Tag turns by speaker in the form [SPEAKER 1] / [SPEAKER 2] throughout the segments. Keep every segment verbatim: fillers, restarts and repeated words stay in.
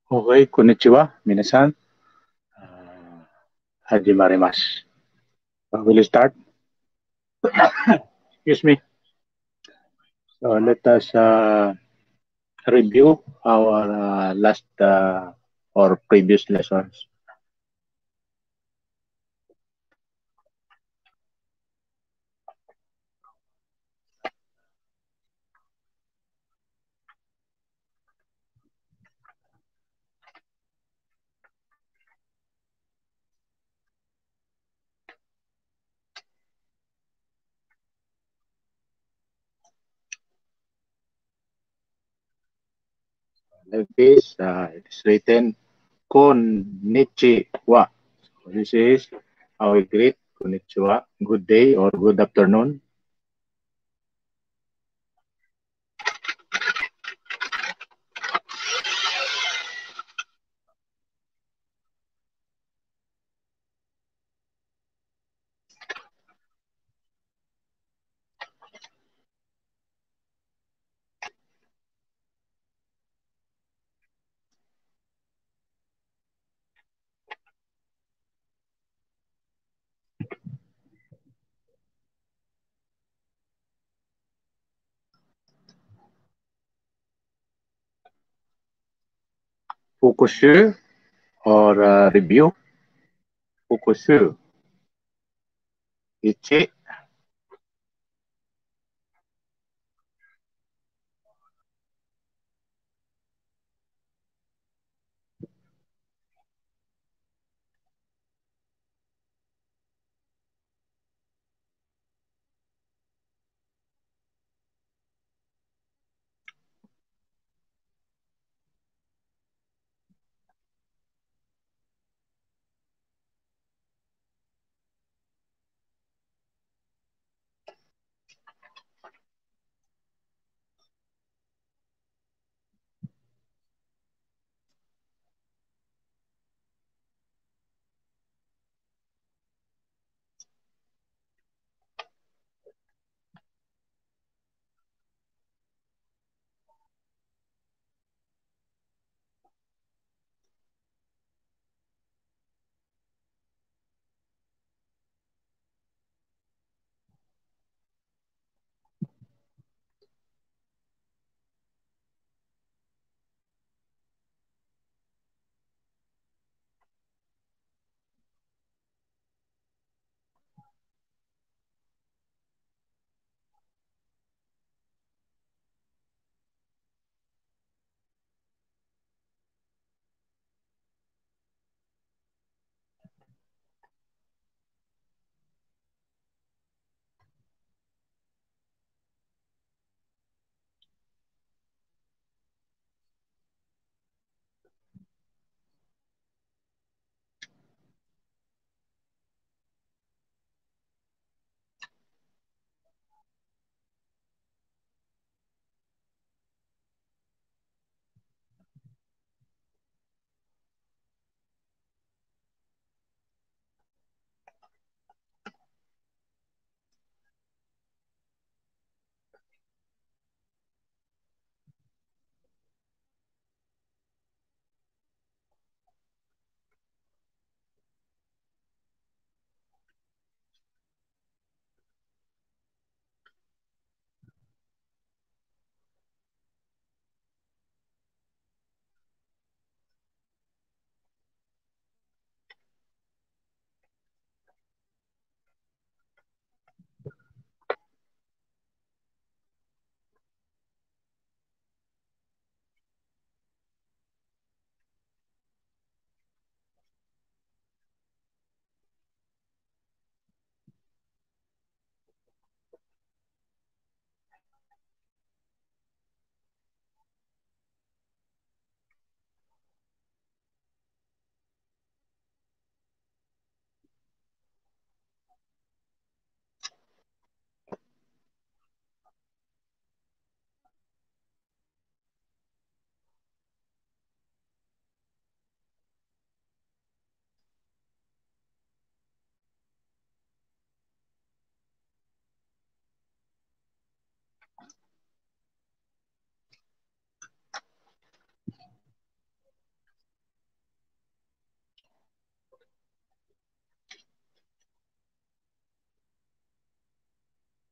[SPEAKER 1] Okay, konnichiwa, minasan. Uh, Hajimarimasu. Uh, will you start? Excuse me. So let us uh, review our uh, last uh, or previous lessons. Like this, uh, it is written konnichiwa. So this is how we greet konnichiwa, good day or good afternoon. Fukushu or uh, review. Fukushu. Ichi.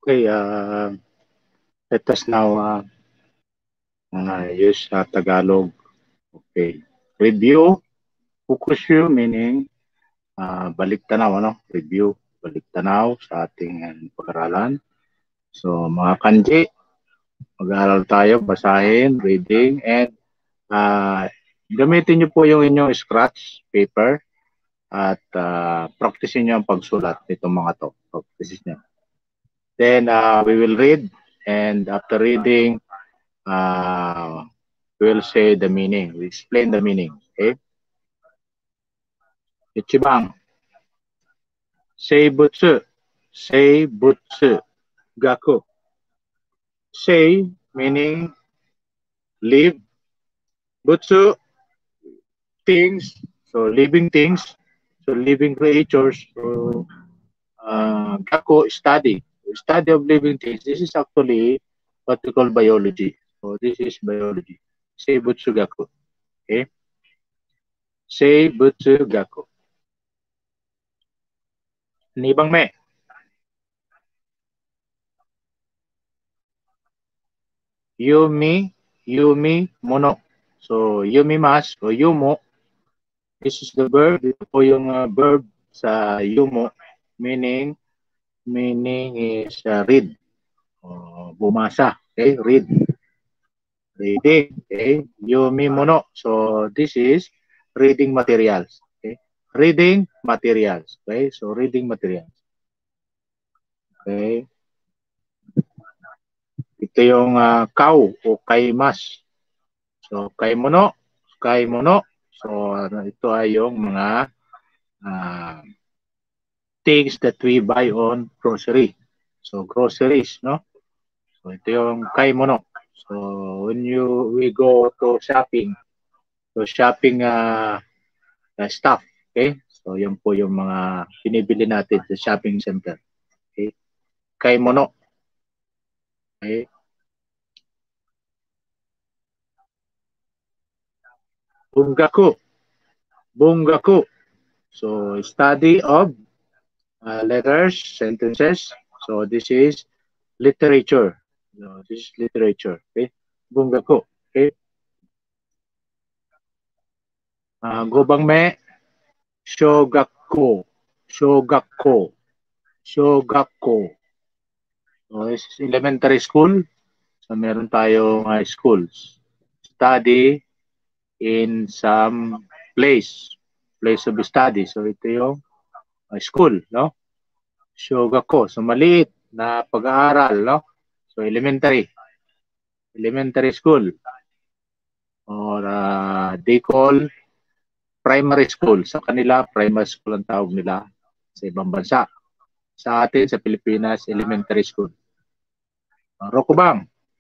[SPEAKER 1] Okay, uh, let us now uh, uh, use uh, Tagalog. Okay. Review, fukushu, meaning uh, balik tanaw, ano? Review, balik tanaw sa ating uh, pag-aralan. So, mga kanji, mag-aaral tayo, basahin, reading, and uh, gamitin nyo po yung inyong scratch paper at uh, practicein nyo ang pagsulat nitong mga to. Practice nyo. Then, uh, we will read, and after reading, uh, we will say the meaning. We explain the meaning. Okay? Ichibang. Seibutsu. Seibutsu. Gaku. Sei meaning live. Butsu, things. So living things. So living creatures. So uh, gaku, study. Study of living things. This is actually what we call biology. So this is biology. Seibutsu gaku. Okay? Seibutsu gaku. Nibang me. Yumi, yumi, mono. So, yumimasu o yumo, this is the verb. Ito po yung uh, verb sa yumo, meaning, meaning is uh, read. O, bumasa. Okay, read. Reading. Okay, yumi mono. So, this is reading materials. Okay, reading materials. Okay, so reading materials. Okay. Ito yung uh, kau o kaimas. So, kaimono, kaimono. So, ano, ito ay yung mga uh, things that we buy on grocery. So, groceries, no? So, ito yung kaimono. So, when you we go to shopping, so shopping uh, uh, stuff, okay? So, yun po yung mga pinibili natin sa shopping center. Okay? Kaimono. Okay? Bungaku. Bungaku. So, study of uh, letters, sentences. So, this is literature. No, this is literature. Okay? Bungaku. Okay? Uh, gobang me. Shogakko. Shogakko. Shogakko. So, this is elementary school. So, meron tayong high schools. Study in some place. Place of study. So, ito yung uh, school, no? Shogakko. So, maliit na pag-aaral, no? So, elementary. Elementary school. Or uh, they call primary school. Sa kanila, primary school ang tawag nila sa ibang bansa. Sa atin, sa Pilipinas, elementary school. Uh, Rokubang.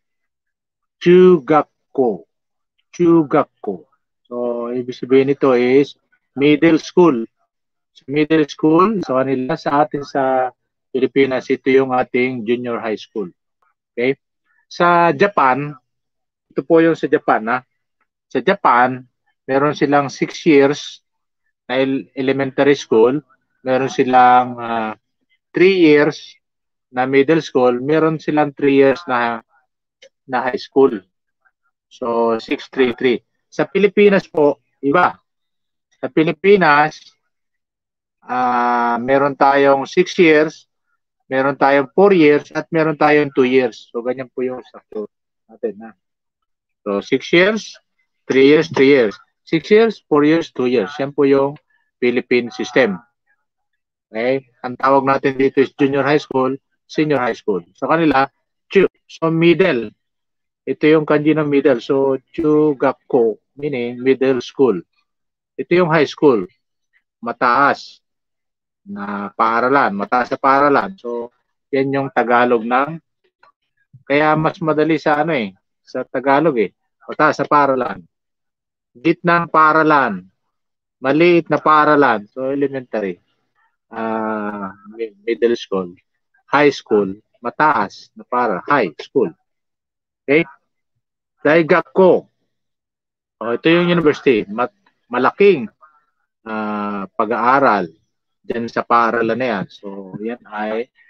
[SPEAKER 1] Chugakko. Chugakko. So, ibig sabihin nito is middle school. So, middle school, sa kanila, sa atin sa Pilipinas, ito yung ating junior high school. Okay? Sa Japan, ito po yung sa Japan, ha? Sa Japan, meron silang six years na elementary school, meron silang uh, three years na middle school, meron silang three years na na high school. So, six three three. Sa Pilipinas po, iba. Sa Pilipinas, uh, meron tayong six years, meron tayong four years, at meron tayong two years. So, ganyan po yung structure natin. Ha? So, six years, three years, three years. six years, four years, two years. Yan po yung Philippine system. Okay? Ang tawag natin dito is junior high school, senior high school. Sa kanila, chu. So, middle. Ito yung kanji ng middle. So, chugakko, meaning middle school. Ito yung high school. Mataas na paaralan. Mataas na paaralan. So, yan yung Tagalog ng, kaya mas madali sa ano eh, sa Tagalog eh. Mataas na paaralan. Gitnang paaralan. Maliit na paaralan. So, elementary. Uh, middle school. High school. Mataas na para. High school. Okay? Daigakko. Oh, ito yung university. Mat malaking uh, pag-aaral dyan sa paaralan na yan. So, yan ay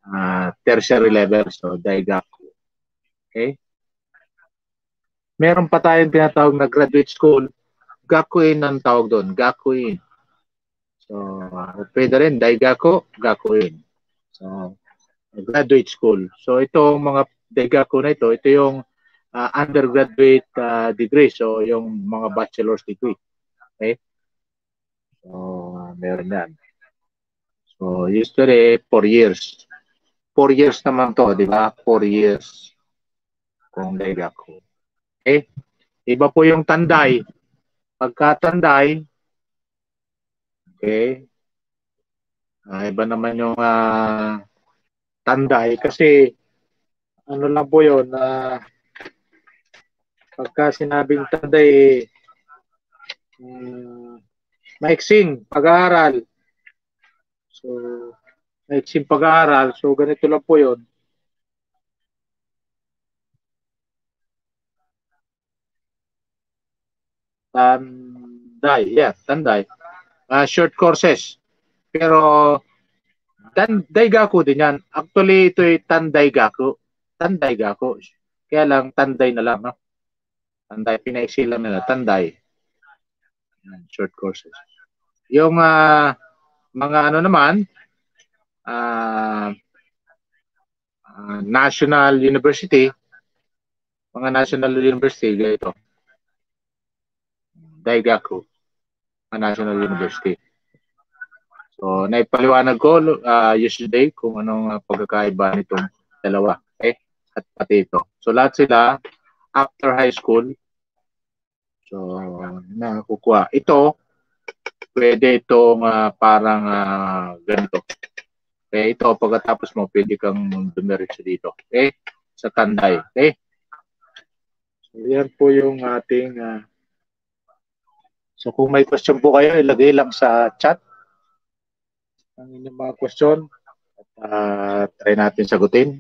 [SPEAKER 1] uh, tertiary level, so Daigaku. Okay? Meron pa tayong tinatawag na graduate school, Gakuin ang tawag doon, Gakuin. So, uh, pwede rin, Daigaku, Gakuin. So, graduate school. So, itong mga Daigaku na ito, ito yung uh, undergraduate uh, degree. So, yung mga bachelor's degree. Okay? So, meron yan. So, usually, four years. Four years naman to, di ba? Four years kung Daigaku. Okay? Iba po yung Tanday. Pagka Tanday, okay, uh, iba naman yung uh, Tanday kasi ano lang po yun, uh, pagka sinabing Tanday, um, maiksing pag-aaral. So, maiksing pag-aaral. So, ganito lang po yun. Tanday, yeah, Tanday. Uh, short courses. Pero, tan Daigaku din yan. Actually, ito ay Tandaigaku. Tandaigaku. Kaya lang, Tanday na lang, no? Tanday, pinaiksi lang nila. Tanday. Short courses. Yung uh, mga ano naman, uh, uh, National University, mga National University, ito, Daigaku, National University. So, naipaliwanag ko uh, yesterday kung anong uh, pagkakaiba nitong dalawa. Okay? At pati ito. So, lahat sila, after high school, so, nakukuha. Ito, pwede itong uh, parang uh, ganito. Okay, ito, pagkatapos mo, pwede kang dumiretso dito. Okay? Sa Tanday. Okay? So, yan po yung ating... Uh, so, kung may question po kayo, ilagay lang sa chat ang inyong mga question. At uh, try natin sagutin.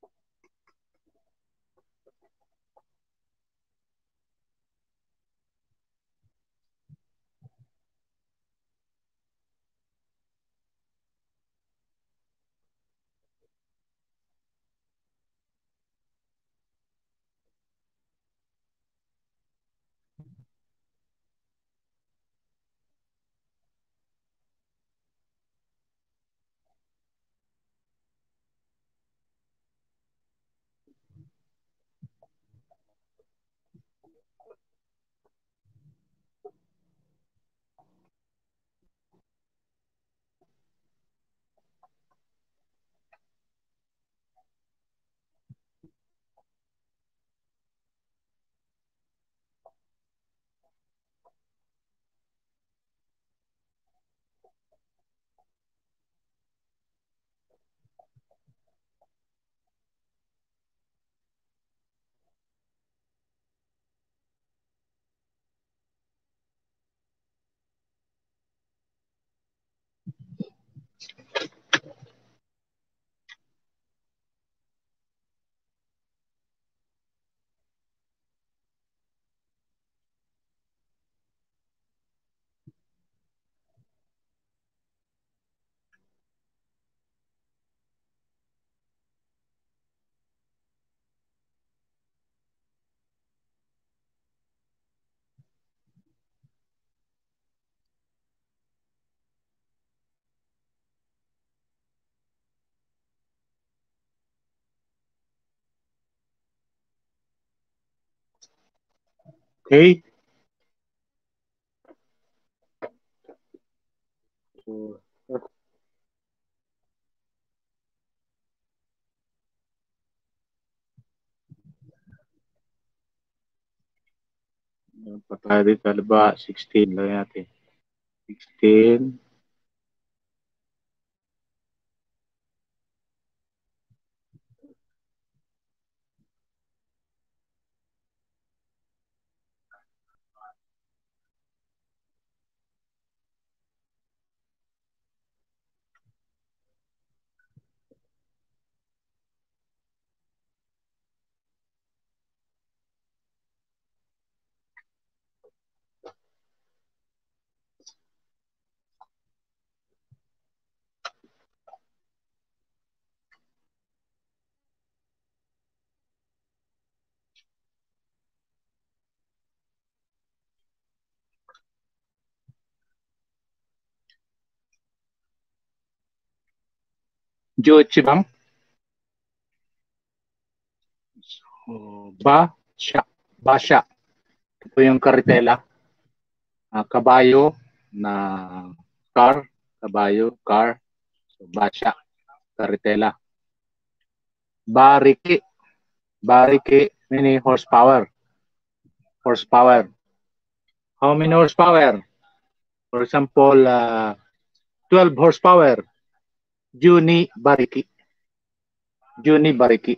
[SPEAKER 1] Okay? So, patay dito, ba, sixteen lang natin. sixteen. Jochi bang? So, ba, siya. Ba, siya. Ito yung karitela. Uh, kabayo na car. Kabayo, car. So, ba, siya. Karitela. Bariki. Bariki, meaning horsepower. Horsepower. How many horsepower? For example, uh, twelve horsepower. Juni Bariki. Juni Bariki.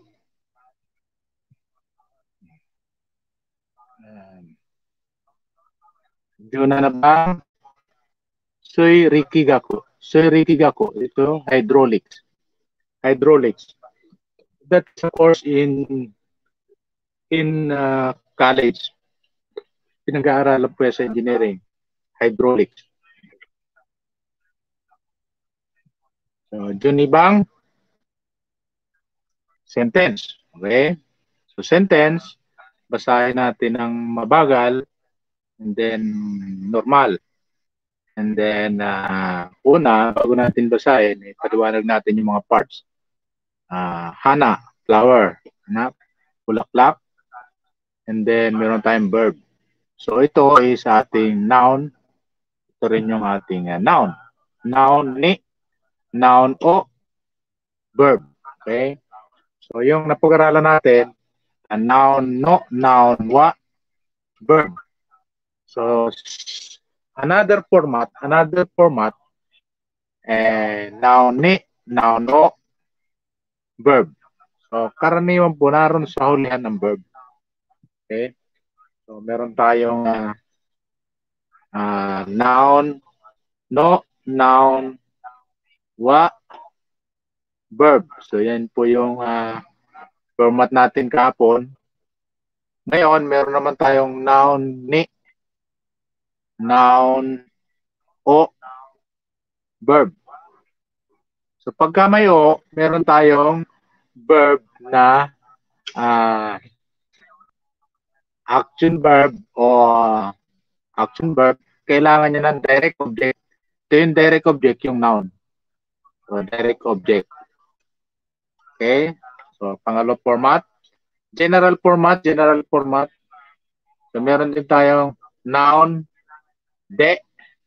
[SPEAKER 1] Juna na ba? Soy Rikigaku. Soy Rikigaku. Ito, hydraulics. Hydraulics. That's a course in in uh, college. Pinag-aaralan po sa engineering. Hydraulics. So, Junibang, sentence. Okay? So, sentence, basahin natin ng mabagal and then normal. And then, uh, una, bago natin basahin, ipaliwanag natin yung mga parts. Uh, hana, flower. Hana, bulaklak. And then, meron tayong verb. So, ito is ating noun. Ito rin yung ating uh, noun. Noun ni, noun o, verb. Okay? So, yung napag-aralan natin, a noun no, noun wa, verb. So, another format, another format, eh, noun ni, noun o, verb. So, karaniwan po naroon sa hulihan ng verb. Okay? So, meron tayong uh, uh, noun, no, noun, wa, verb. So, yan po yung uh, format natin kahapon. Ngayon, meron naman tayong noun ni, noun o, verb. So pagka may o, meron tayong verb na uh, action verb o action verb, kailangan niya ng direct object. Ito yung direct object, yung noun. So direct object. Okay? So pangalawang format, general format, general format. So meron din tayong noun, de,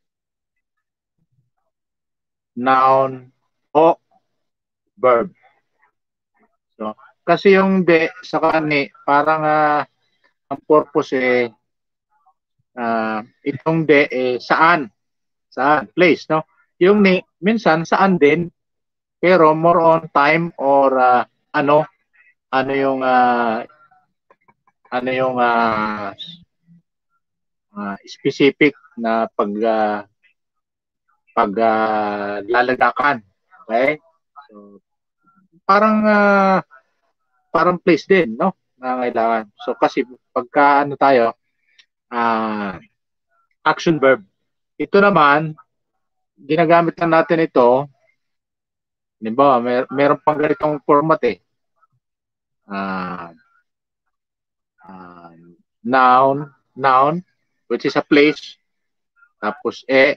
[SPEAKER 1] noun, o, verb. So, kasi yung de sa kani, parang uh, ang purpose eh, uh, itong de eh, saan? Saan? Place, no? Yung ni, minsan saan din, pero more on time or uh, ano, ano yung uh, ano yung uh, uh, specific na pag uh, pag uh, lalagakan. Okay? So, parang uh, parang place din, no? Na kailangan. So kasi pagka ano tayo, uh, action verb. Ito naman, ginagamit lang natin ito. Halimbawa, may meron pang ganitong format eh. Uh, uh, noun, noun, which is a place. Tapos e,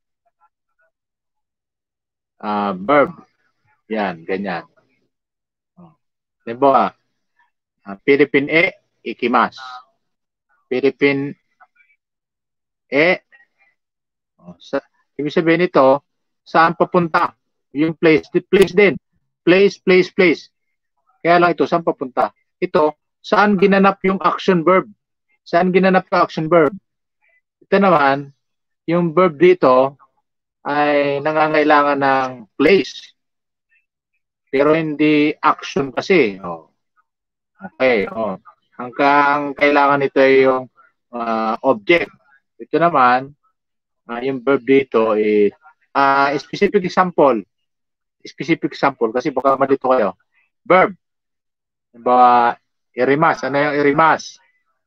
[SPEAKER 1] uh, verb. Yan, ganyan. Halimbawa, uh, Philippine e, ikimas. Philippine e, oh, sa, ibig sabihin nito, saan papunta? Yung place, the place din. Place, place, place. Kaya lang ito, saan papunta? Ito, saan ginanap yung action verb? Saan ginanap yung action verb? Ito naman, yung verb dito ay nangangailangan ng place. Pero hindi action kasi. Oh. Okay. Oh. Ang, ang kailangan nito ay yung uh, object. Ito naman, uh, yung verb dito is uh, specific example. Specific example kasi baka malito kayo. Verb. Ba, irimas. Ano yung irimas?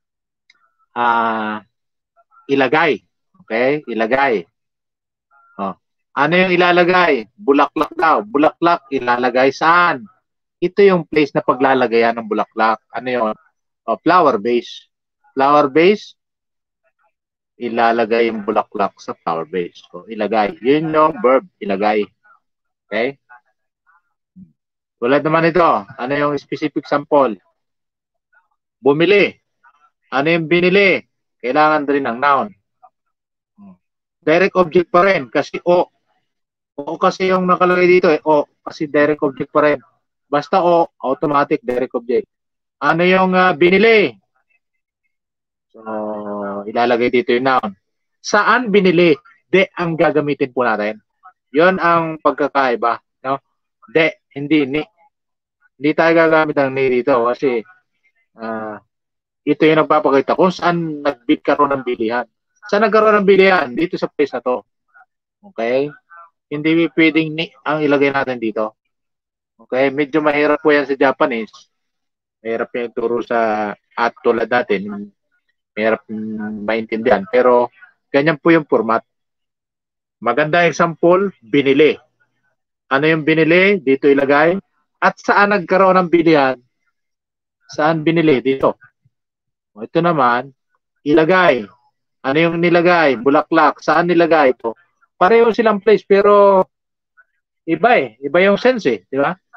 [SPEAKER 1] Uh, ilagay. Okay? Ilagay. Oh. Ano yung ilalagay? Bulaklak daw. Bulaklak, ilalagay saan? Ito yung place na paglalagayan ng bulaklak. Ano yun? Oh, flower base. Flower base, ilalagay yung bulaklak sa flower base. So, ilagay. Yun yung verb, ilagay. Okay? Tulad naman ito, ano yung specific sample? Bumili. Ano yung binili? Kailangan din ng noun. Direct object pa rin kasi o. O kasi yung nakalagay dito eh, o. Kasi direct object pa rin. Basta o, automatic direct object. Ano yung uh, binili? So, ilalagay dito yung noun. Saan binili? De ang gagamitin po natin. Yon ang pagkakaiba. No? De, hindi ni. Hindi tayo gagamit ng ni dito kasi uh, ito yung nagpapakita kung saan nagbid karoon ng bilihan. Saan nagkaroon ng bilihan? Dito sa place na to. Okay? Hindi pwedeng ni ang ilagay natin dito. Okay? Medyo mahirap po yan sa Japanese. Mahirap yung turo sa at tulad natin. Mahirap maintindihan. Pero ganyan po yung format. Maganda example, binili. Ano yung binili? Dito ilagay. At saan nagkaroon ng bilihan? Saan binili? Dito. O, ito naman, ilagay. Ano yung nilagay? Bulaklak. Saan nilagay ito? Pareho silang place pero iba eh. Iba yung sense eh. Di ba?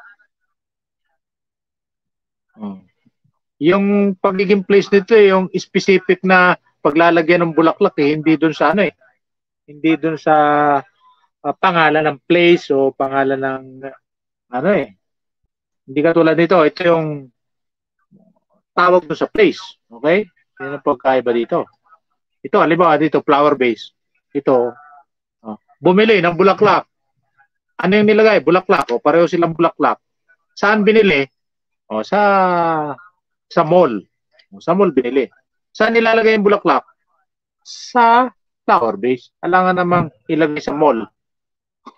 [SPEAKER 1] Hmm. Yung pagiging place nito eh, yung specific na paglalagyan ng bulaklak eh, hindi dun sa ano eh. Hindi dun sa uh, pangalan ng place o pangalan ng ano eh. Hindi katulad nito. Ito yung tawag dun sa place. Okay? Yan ang pagkaiba dito. Ito, halimbawa dito, flower base. Ito, uh, bumili ng bulaklak. Ano yung nilagay? Bulaklak. O, pareho silang bulaklak. Saan binili? O, sa sa mall. O, sa mall binili. Saan nilalagay yung bulaklak? Sa flower base. Alangan namang ilagay sa mall.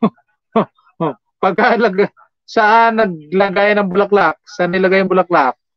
[SPEAKER 1] Pagka saan naglagay ng bulaklak? Saan nilagay yung bulaklak?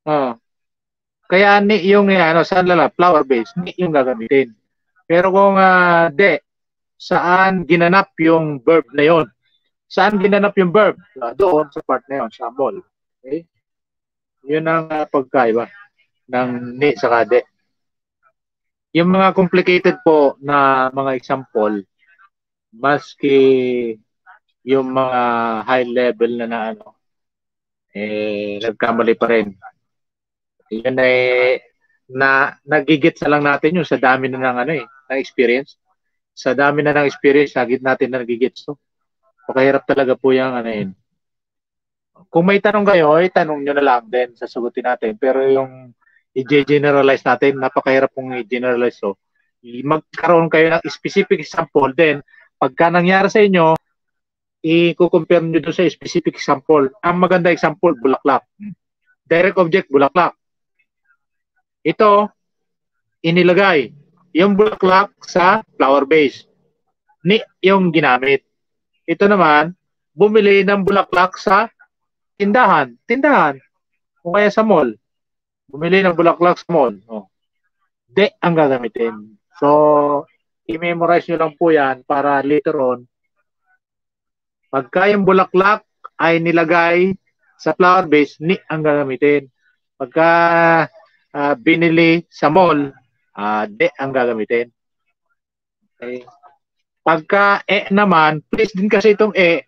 [SPEAKER 1] Oh. Kaya ni yung eh, ano, saan lala, flower base, ni yung gagamitin. Pero kung uh, de, saan ginanap yung verb na yon? Saan ginanap yung verb? Uh, doon sa part na yon, sa mall. Okay? Yun ang uh, pagkaiba ng ni sa kade. Yung mga complicated po na mga example, maski yung mga high level na na ano, eh, nagkamali pa rin. Yun ay na nagigit sa lang natin yun sa dami na ng ano eh, na experience. Sa dami na ng experience, nagit natin na nagigits to. Pakahirap talaga po yung ano yun. Kung may tanong kayo, ay tanong nyo na lang din, sasagutin natin. Pero yung i-generalize natin, napakahirap pong i-generalize to. Magkaroon kayo ng specific example, then pagka nangyari sa inyo, i-compare nyo doon sa specific example. Ang maganda example, bulaklak. Direct object, bulaklak. Ito, inilagay yung bulaklak sa flower base. Ni yung ginamit. Ito naman, bumili ng bulaklak sa tindahan. Tindahan. O kaya sa mall. Bumili ng bulaklak sa mall. Oh. De ang gagamitin. So, i-memorize nyo lang po yan para later on, pagka yung bulaklak ay nilagay sa flower base, ni ang gagamitin. Pagka uh, binili sa mall, uh, de ang gagamitin. Okay. Pagka e naman, please din kasi itong e.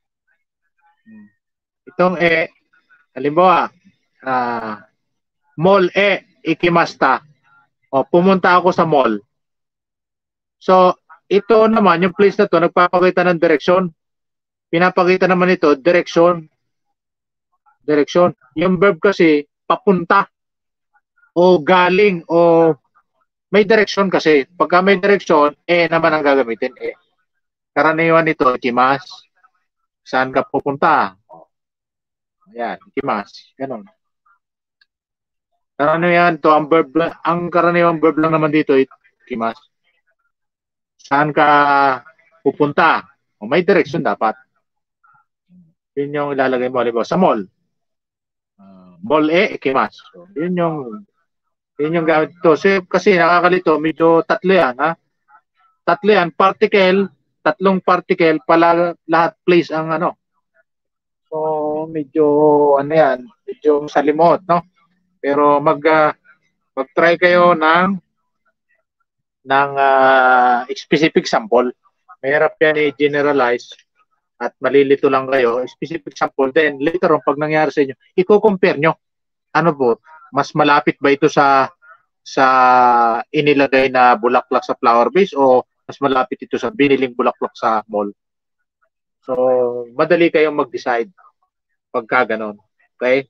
[SPEAKER 1] Itong e, halimbawa, uh, mall e, ikimasta. O, pumunta ako sa mall. So, ito naman, yung place na to, nagpapakita ng direksyon. Pinapakita naman ito, direksyon. Direksyon. Yung verb kasi, papunta. O galing. O may direksyon kasi. Pagka may direksyon, eh naman ang gagamitin. Eh. Karaniwan ito, ikimas. Saan ka pupunta? Ayan, ikimas. Ganun. Karaniwan to, ang verb, ang karaniwang verb lang naman dito, ikimas. Saan ka pupunta? O may direksyon dapat. Yun yung ilalagay mo, halimbawa, sa mall. Uh, mall e, ikimas. So, yun yung yun yung gamit ito. So, kasi nakakalito, medyo tatlo yan, ha? Tatlo yan, particle, tatlong particle, pala lahat place ang ano. So, medyo, ano yan, medyo salimot, no? Pero mag, uh, mag-try kayo ng ng uh, specific sample. Mahirap yan i-generalize at malilito lang kayo. Specific sample. Then, later on, pag nangyari sa inyo, i-compare nyo. Ano po, mas malapit ba ito sa sa inilagay na bulaklak sa flower base o mas malapit ito sa biniling bulaklak sa mall? So, madali kayong mag-decide pagka ganon. Okay?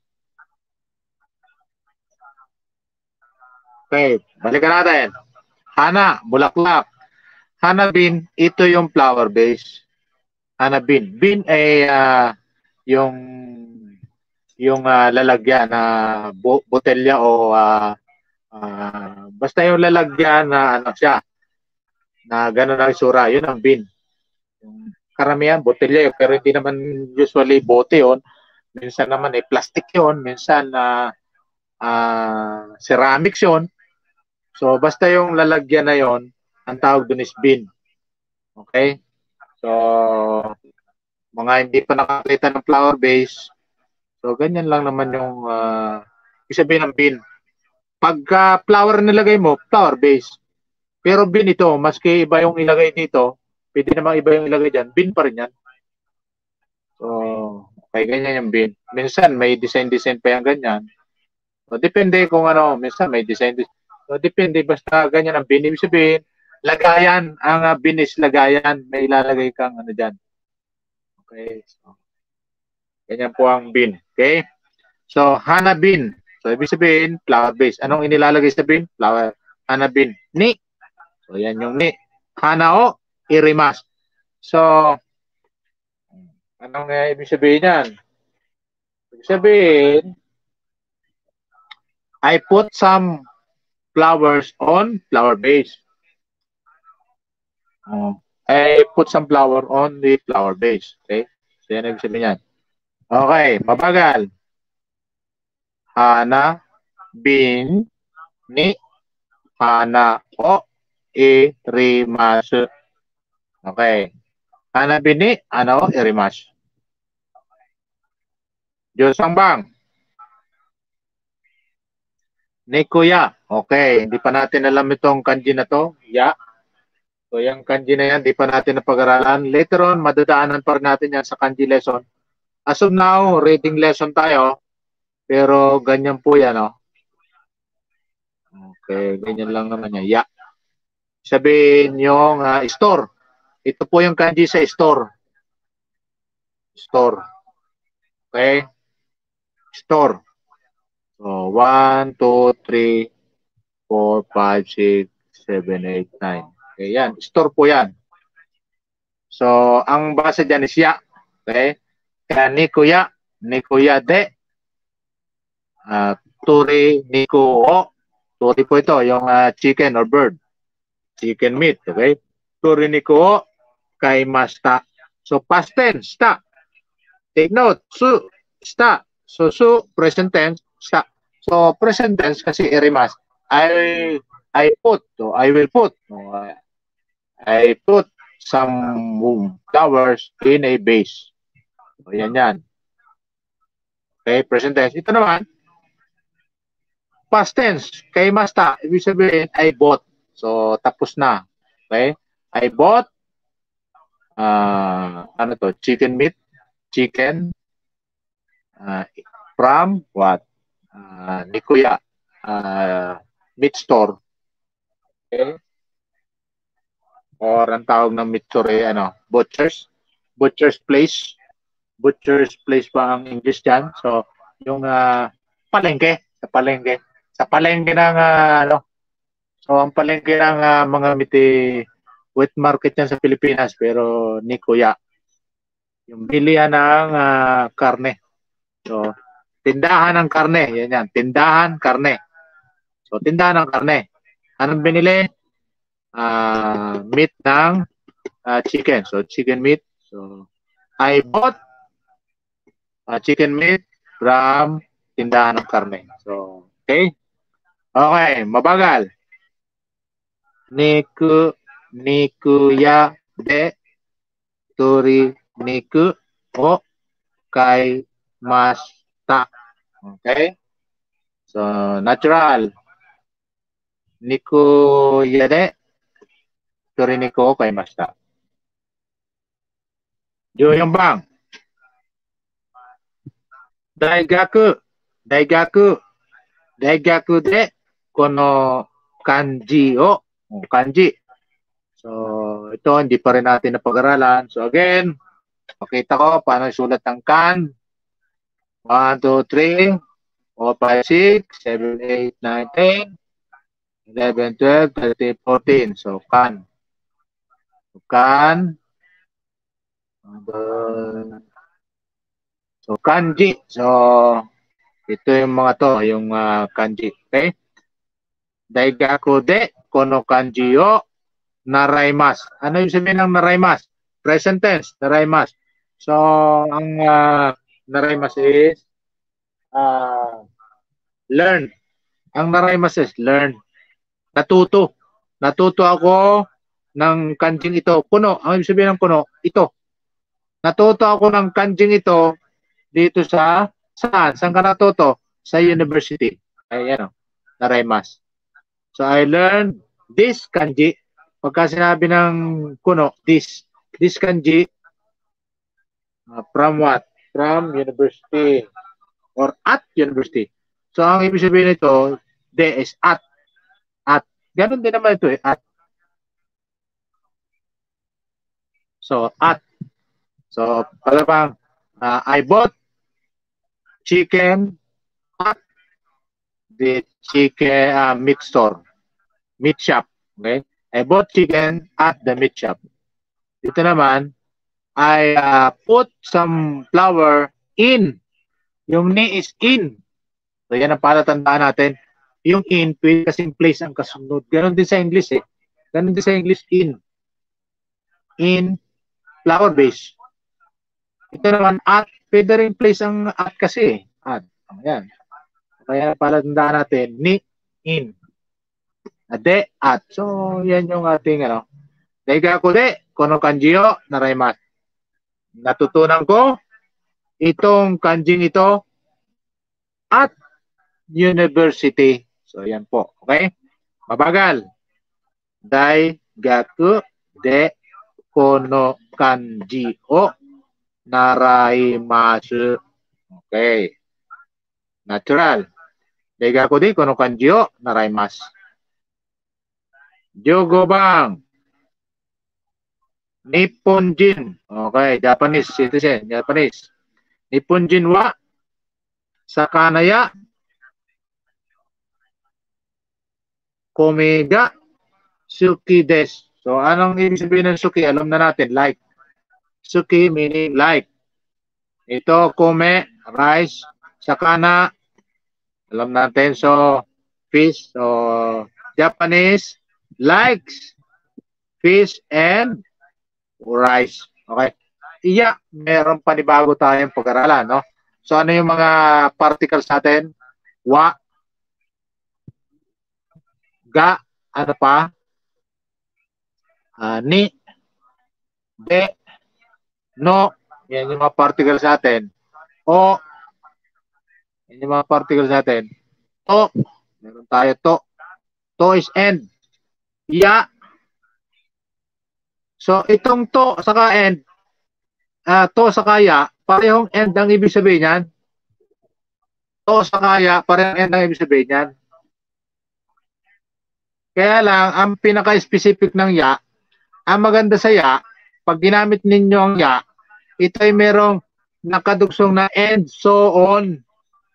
[SPEAKER 1] Okay, balikan natin. Hana, bulaklak. Hana bin, ito yung flower base. Hana bin. Bin ay uh, yung yung uh, lalagyan na uh, botelya o uh, uh, basta yung lalagyan na ano siya na gano'n ang isura, yun ang bin. Yung karamihan, botelya yun, pero hindi naman usually bote yun. Minsan naman eh, plastic yun. Minsan uh, uh, ceramics yun. So, basta yung lalagyan na yon, ang tawag dun is bin. Okay? So, mga hindi pa nakakita ng flower base, so, ganyan lang naman yung uh, isabihin ng bin. Pagka flower nilagay mo, flower base. Pero bin ito, maski iba yung ilagay dito, pwede namang iba yung ilagay dyan, bin pa rin yan. So, okay, ganyan yung bin. Minsan, may design-design pa yung ganyan. So, depende kung ano, minsan may design-design. So, depende, basta ganyan ang bin. Ibig sabihin, lagayan, ang uh, bin is lagayan, may ilalagay kang ano dyan. Okay, so, ganyan po ang bin. Okay? So, hana bin. So, ibig sabihin, flower base. Anong inilalagay sa bin? Flower. Hana bin. Ni. So, yan yung ni. Hana o, irimas. So, anong uh, ibig sabihin yan? Ibig sabihin, I put some flowers on flower base. Uh, I put some flower on the flower base. Okay? So, yan ibig sabihin yan. Okay, mabagal. hana, bin, ni, hana o irimasu. Okay. Hana, bin, ni, hana o irimasu. Josang bang. Ni kuya. Okay. Hindi pa natin alam itong kanji na to. Ya. So, yung kanji na yan, di pa natin napag-aralan. Later on, madadaanan pa rin natin yan sa kanji lesson. As of now, reading lesson tayo. Pero ganyan po yan, no? Okay, ganyan lang naman yan. Ya. Sabihin yung uh, store. Ito po yung kanji sa store. Store. Okay? Store. So, one, two, three, four, five, six, seven, eight, nine. Okay, yan. Store po yan. So, ang basa dyan is ya. Okay? Kaya ni kuya, ni kuya de, uh, turi ni kuo. Turi po ito, yung uh, chicken or bird. Chicken meat, okay? Turi ni kuo, kay masta. So, past tense, sta. Take note, su, sta. So, su, present tense, sta. So, present tense kasi irimas. I, I put, so I will put. So, I put some flowers in a vase. So, yan yan. Okay, present tense. Ito naman, past tense, kay masta, ibig sabihin, I bought. So, tapos na. Okay? I bought, uh, ano to, chicken meat, chicken, uh, from what? Uh, ni kuya, uh, meat store. Okay? Or ang tawag ng meat store, eh, ano, butchers. Butcher's place. Butcher's place pa ang English dyan. So, yung uh, palengke, sa palengke. Sa palengke ng, uh, ano, so ang palengke ng uh, mga miti wet market yan sa Pilipinas, pero ni kuya. Yung bilihan ng uh, karne. So, tindahan ng karne. Yan yan. Tindahan, karne. So, tindahan ng karne. Anong binili? Uh, meat ng uh, chicken. So, chicken meat. So, I bought uh, chicken meat from tindahan ng karne. So, okay? Okay, mabagal. Niku, niku ya de tori niku o kai masta. Okay? So, natural. Niku ya de tori niku o kai masta. Joyong bang. Daigaku, daigaku, daigaku de kono kanji o kanji. So, ito hindi pa rin natin napag-aralan. So, again, makita ko paano isulat ng kan. one, two, three, four, five, six, seven, eight, nine, ten, eleven, twelve, thirteen, fourteen. So, kan. So, kan. So, kanji. So, ito yung mga to, yung uh, kanji. Okay? Daigaku de kono kanji o naraimas. Ano yung sabihin ng naraimas? Present tense, naraimas. So, ang uh, naraimas is uh, learn. Ang naraimas is learn. Natuto. Natuto ako ng kanjing ito. Kuno. Ang ibig sabihin ng kuno, ito. Natuto ako ng kanjing ito dito sa, saan? Saan ka natuto? Sa university. Ayan o. Naraimas. So, I learned this kanji. Pagka sinabi ng kuno, this, this kanji, uh, from what? From university or at university. So, ang ibig sabihin nito, de is at. At. Ganon din naman ito eh, at. So, at. So, pala pang, uh, I bought chicken at the chicken uh, meat store. Meat shop. Okay? I bought chicken at the meat shop. Dito naman, I uh, put some flour in. Yung ni is in. So, yan ang palatandaan natin. Yung in, pwede kasing place ang kasunod. Ganon din sa English eh. Ganon din sa English, in. In, flour base. Ito naman, at. Pwede rin place ang at kasi. At. Ayan. Kaya palatandaan natin, ni, in. De, at. So, yan yung ating, ano. Daigaku de, kono kanji o naraimasu. Natutunan ko itong kanjing ito at university. So, yan po. Okay? Mabagal. Daigaku de, kono kanji o naraimasu. Okay. Natural. Daigaku de, kono kanji o naraimasu. Jogobang. Nipponjin. Okay, Japanese citizen, Japanese. Nipponjin wa sakanaya kome ga suki desu. So, anong ibig sabihin ng suki? Alam na natin, like. Suki meaning like. Ito, kome, rice, sakana, alam natin. So, fish. So, Japanese likes fish and rice. Okay. Iya, meron panibago tayong pag-aralan, no? So, ano yung mga particles natin? Wa, ga, ano pa? Uh, ni, de, no. Yan yung mga particles natin. O, yan yung mga particles natin. To, meron tayo to. To is end. Ya. So, itong to saka end, uh, to saka ya, parehong end ang ibig sabihin yan. To saka ya, parehong end ang ibig sabihin yan. Kaya lang, ang pinaka-specific ng ya, ang maganda sa ya, pag ginamit ninyo ang ya, ito ay merong nakadugsong na and so on.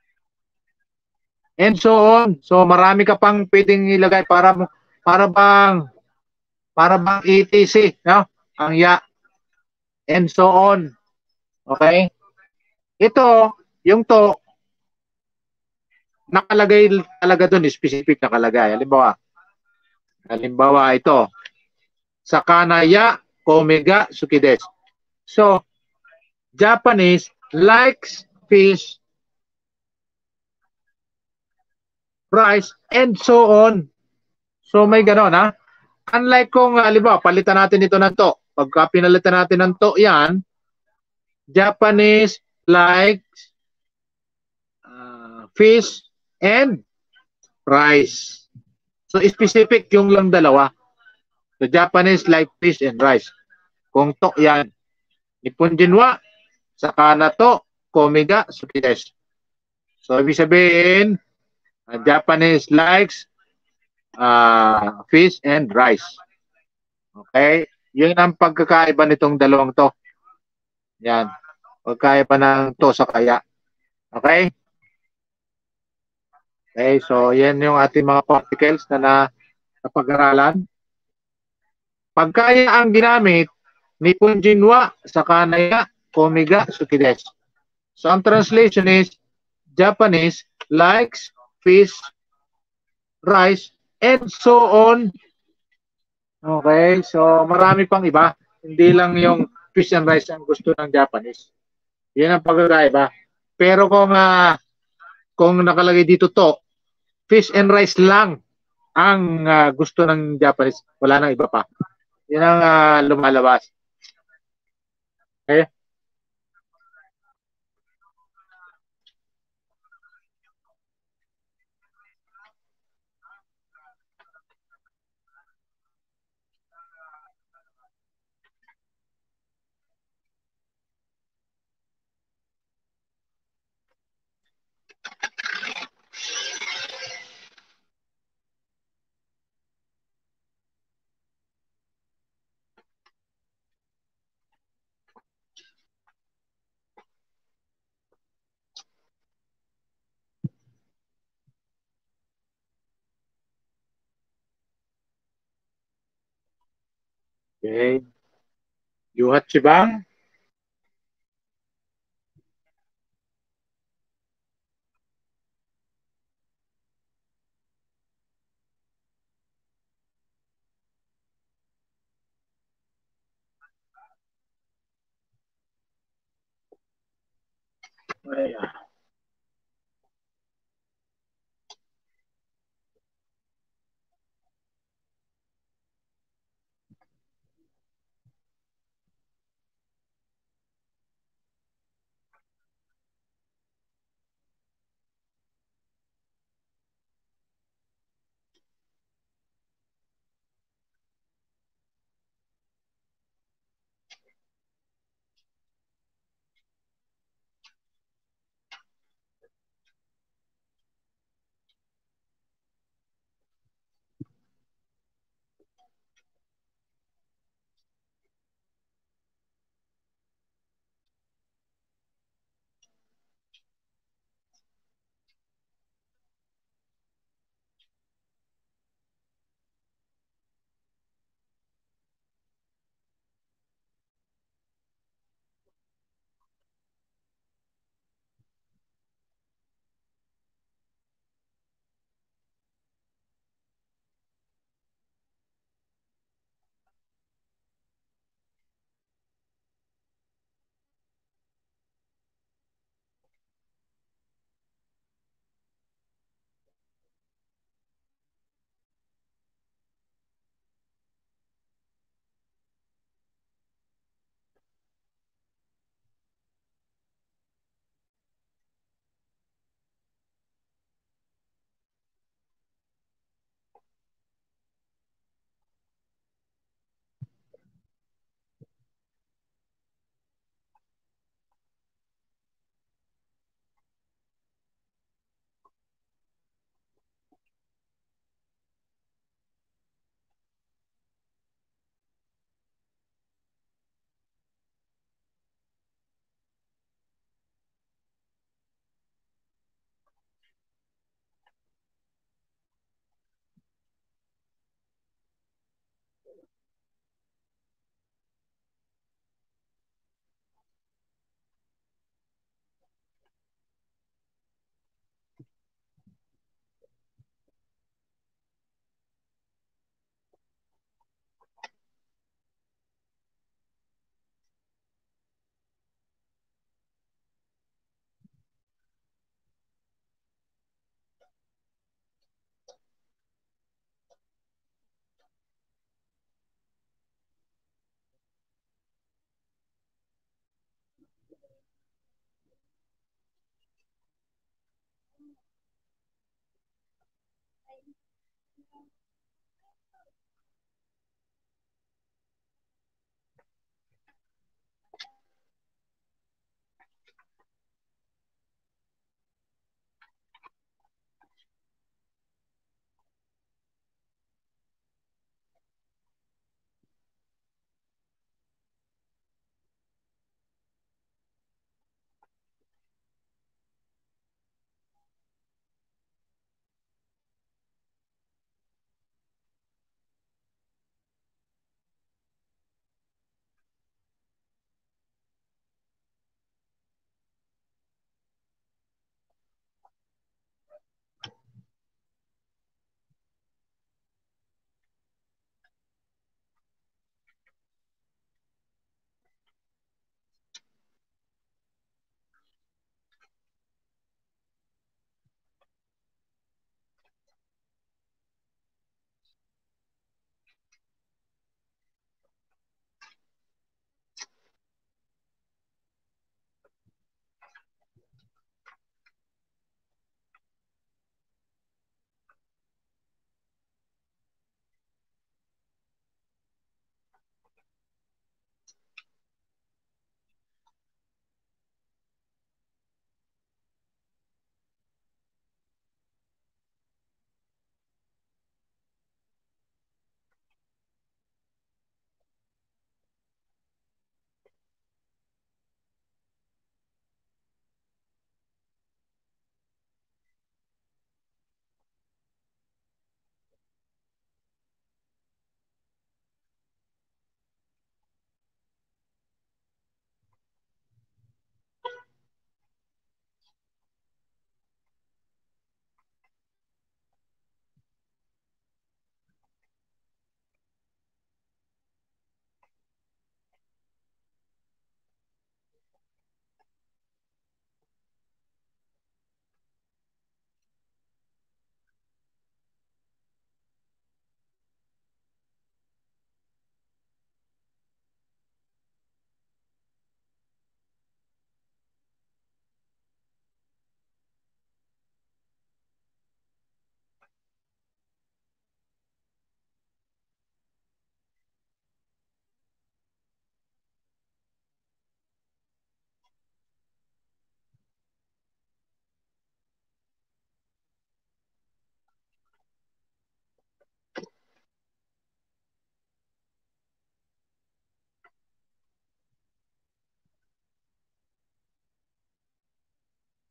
[SPEAKER 1] And so on. So marami ka pang pwedeng ilagay para para bang para bang E T C, no? Ang ya. And so on. Okay? Ito, yung to nakalagay talaga doon, specific nakalagay. Halimbawa, halimbawa ito. Sakana ya kome ga suki desu. So, Japanese likes fish, rice, and so on. So, may ganon, ha? Unlike kung, halimbawa, palitan natin ito ng to. Pagka pinalitan natin ng to, yan, Japanese likes uh, fish and rice. So, specific yung lang dalawa. So, Japanese like fish and rice. Kung to, yan. Nipponjin wa, sakana to, kome ga suki desu. So, ibig sabihin, uh, Japanese likes uh, fish and rice. Okay? Yun ang pagkakaiba nitong dalawang to. Yan. Pagkaiba ng to sa kaya. Okay? Okay, so yan yung ating mga particles na na napag-aralan. Pagkaya ang ginamit, Nipponjin wa sakana ya kome ga suki desu. So ang translation is Japanese likes fish, rice, and so on. Okay, so marami pang iba. Hindi lang yung fish and rice ang gusto ng Japanese. Yan ang pagkakaiba. Pero kung uh, kung nakalagay dito to, fish and rice lang ang uh, gusto ng Japanese. Wala nang iba pa. Yan ang uh, lumalabas. Okay? Okay. Yuhat si Bang. Ayan.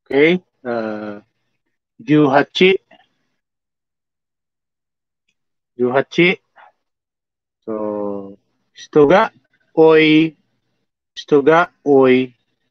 [SPEAKER 1] Okay? Uh, Juhachi. Juhachi. So, Stuga, Oi. Stuga, Oi.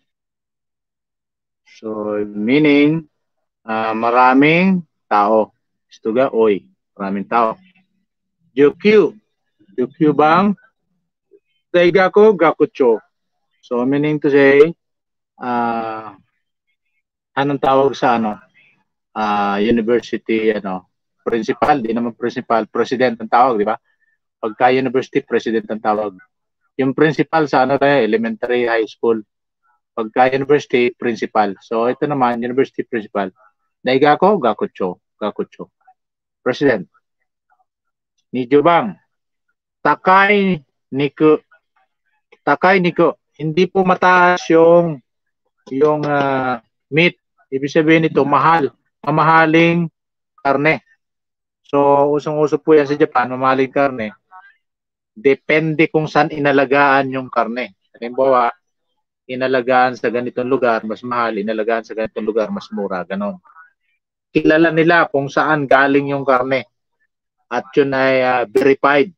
[SPEAKER 1] So, meaning, uh, maraming tao. Stuga, Oi. Maraming tao. Jukyu. Jukyu bang? Daigako, Gakucho. So, meaning to say, uh, anong tawag sa ano? Uh, university, ano? Principal, di naman principal. President ang tawag, di ba? Pagka university, president ang tawag. Yung principal sa ano tayo, elementary, high school. Pagka university, principal. So, ito naman, university principal. Daigako, Gakucho. Gakucho. President. Nijubang. Takay Niku. Takay Niku. Hindi po mataas yung yung uh, meat. Ibig sabihin nito, mahal. Mamahaling karne. So, usong-uso po yan sa Japan, mamahaling karne. Depende kung saan inalagaan yung karne. Halimbawa, inalagaan sa ganitong lugar, mas mahal. Inalagaan sa ganitong lugar, mas mura. Ganon. Kilala nila kung saan galing yung karne. At yun ay uh, verified.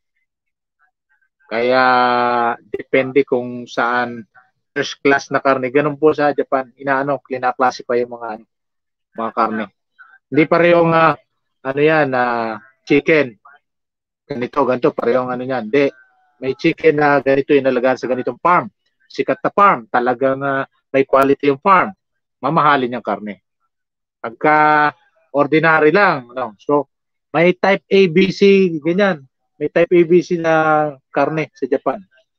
[SPEAKER 1] Kaya, depende kung saan first class na karne. Ganun po sa Japan. Inaano, klina-classify yung mga, mga karne. Hindi parehong, uh, ano yan, uh, chicken. Ganito, ganito, parehong ano yan. Hindi. May chicken na ganito inalagaan sa ganitong farm. Sikat na farm. Talagang uh, may quality yung farm. Mamahalin yung karne. Pagka ordinary lang. No? So, may type A, B, C, ganyan. May type A, B, C na karne sa Japan.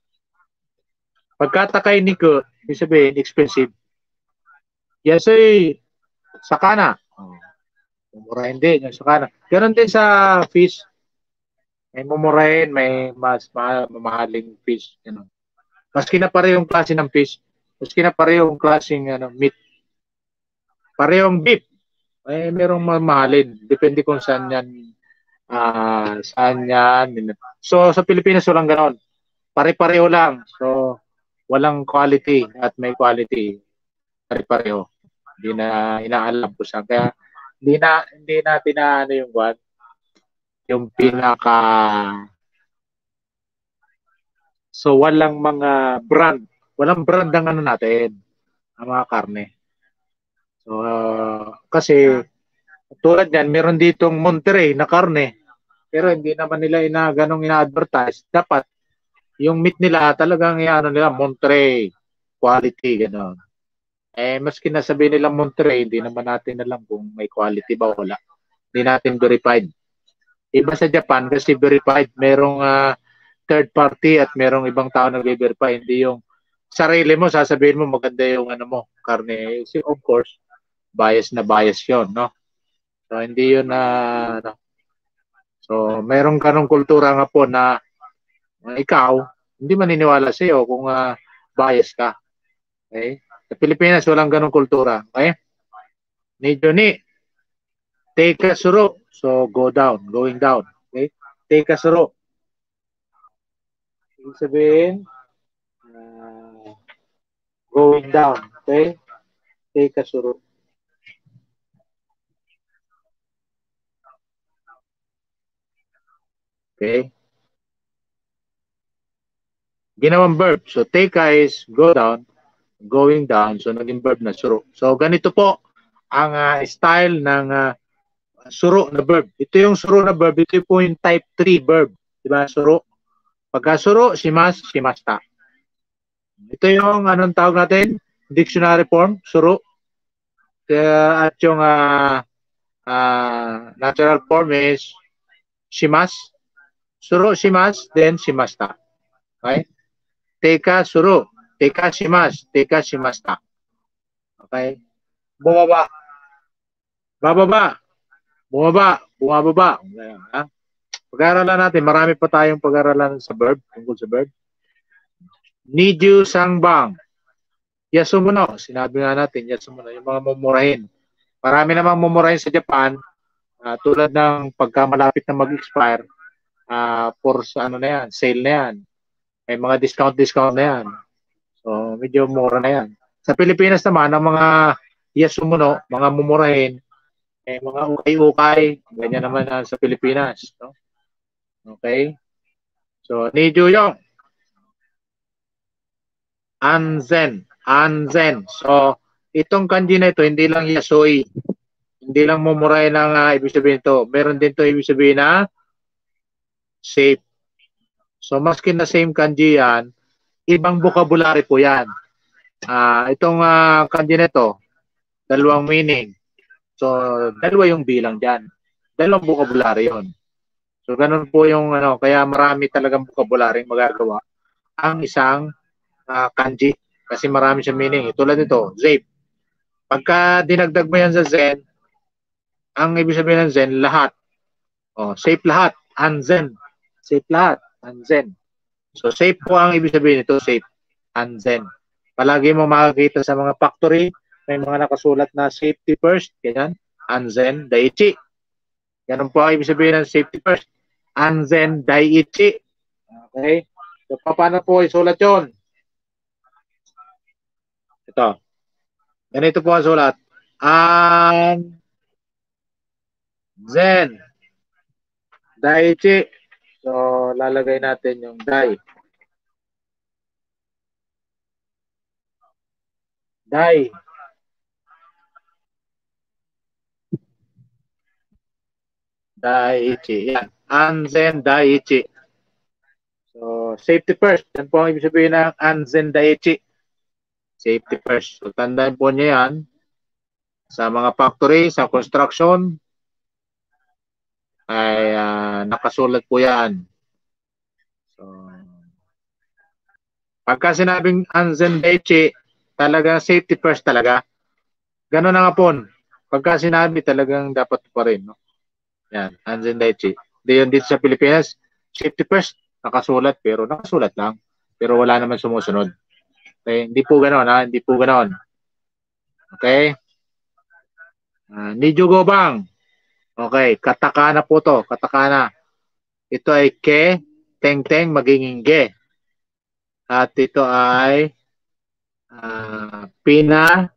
[SPEAKER 1] Pagka Takay Niku, ibig sabihin, expensive. Yes, ay, sakana. Oh. Mumurahin din yung sakana. Ganon din sa fish. May mumurahin, may mas ma mamahaling fish. You know. Maski na parehong klase ng fish. Maski na parehong klaseng ano, meat. Parehong beef. May merong mamahalin. Depende kung saan yan. Uh, saan yan. So, sa Pilipinas, walang ganon. Pare-pareho lang. So, walang quality at may quality. Pare-pareho. Hindi na inaalam ko saan. Kaya, hindi na, hindi natin na ano yung what? Yung pinaka so walang mga brand. Walang brand ang ano natin. Ang mga karne. So, uh, kasi tulad yan, meron ditong Monterey na karne. Pero hindi naman nila ina, ganong ina-advertise. Dapat, yung meat nila talagang ano nila, Monterey quality, gano'n. Eh, maski nasabi nila Monterey, hindi naman natin alam kung may quality ba wala. Hindi natin verified. Iba sa Japan kasi verified. Merong uh, third party at merong ibang tao nag-verify. Hindi yung sarili mo, sasabihin mo maganda yung ano mo, karne. Of course, bias na bias yun, no? So, hindi yun na, uh, no? So, merong ganong kultura nga po na uh, ikaw, hindi maniniwala sa iyo kung uh, bias ka. Okay? Sa Pilipinas, walang ganong kultura. Okay? Medyo ni, take a suro. So, go down, going down. Okay? Take a suro. Ibig sabihin, uh, going down. Okay? Take a suro. Okay? Ginawang verb. So, take is go down, going down. So, naging verb na suro. So, ganito po ang uh, style ng uh, suro na verb. Ito yung suro na verb. Ito po yung type three verb. Diba? Suro. Pagka suro, shimas, shimasta. Ito yung anong tawag natin? Dictionary form, suro. Uh, at yung uh, uh, natural form is shimas. Suro, shimas, then shimasta. Okay? Teka, suro. Teka, shimas. Teka, shimasta. Okay? Bumaba. Bababa. Bumaba. Bumababa. Okay, pag-aaralan natin, marami pa tayong pag-aaralan sa verb, tungkol sa verb. Niju sangbang. Yasumuno. Sinabi nga natin, yasumuno. Yung mga mumurahin. Marami namang mumurahin sa Japan, uh, tulad ng pagka malapit na mag-expire, uh, for ano na yan, sale na yan. May mga discount-discount na yan. So, medyo mura na yan. Sa Pilipinas naman, ang mga Yasumuno, mga mumurahin, eh, mga ukay-ukay, ganyan naman uh, sa Pilipinas. No? Okay? So, ni Juyong, Anzen, Anzen. So, itong kanji na ito, hindi lang yasoi. Hindi lang mumurahin ang uh, ibig sabihin ito. Meron din ito ibig sabihin na safe. So, maski na same kanji yan, ibang vocabulary po yan. Uh, itong uh, kanji na ito, dalawang meaning. So, dalawa yung bilang dyan. Dalawang vocabulary yun. So, ganun po yung, ano, kaya marami talagang vocabulary magagawa ang isang uh, kanji. Kasi marami siyang meaning. Tulad nito, zape. Pagka dinagdag mo yan sa zen, ang ibig sabihin ng zen, lahat. Oh, safe lahat. Anzen. Safe lahat. Anzen. So, safe po ang ibig sabihin nito, safe. Anzen. Palagi mo makikita sa mga factory, may mga nakasulat na safety first, ganyan, Anzen Daiichi. Ganun po ang ibig sabihin ng safety first. Anzen Daiichi. Okay? So, paano po isulat yun? Ito. Ganito po ang sulat. Anzen Daiichi. So, lalagay natin yung dai. Dai. Daiichi. Yan. Anzen Daiichi. So, safety first. Yan po ang ibig sabihin ng Anzen Daiichi. Safety first. So, tandaan po niya yan. Sa mga factory, sa construction, ay uh, nakasulat po yan. So, pagka sinabing Anzen Daiichi, talaga safety first talaga. Ganun na nga po. Pagka sinabi, talagang dapat pa rin. No? Yan, Anzen Daiichi. Di yun dito sa Pilipinas, safety first, nakasulat, pero nakasulat lang. Pero wala naman sumusunod. Okay? Hindi po gano'n, ha? Hindi po gano'n. Okay? Uh, Nijugobang. Okay, katakana po to, katakana. Ito ay ke, teng-teng, magiging ge. At ito ay uh, pina,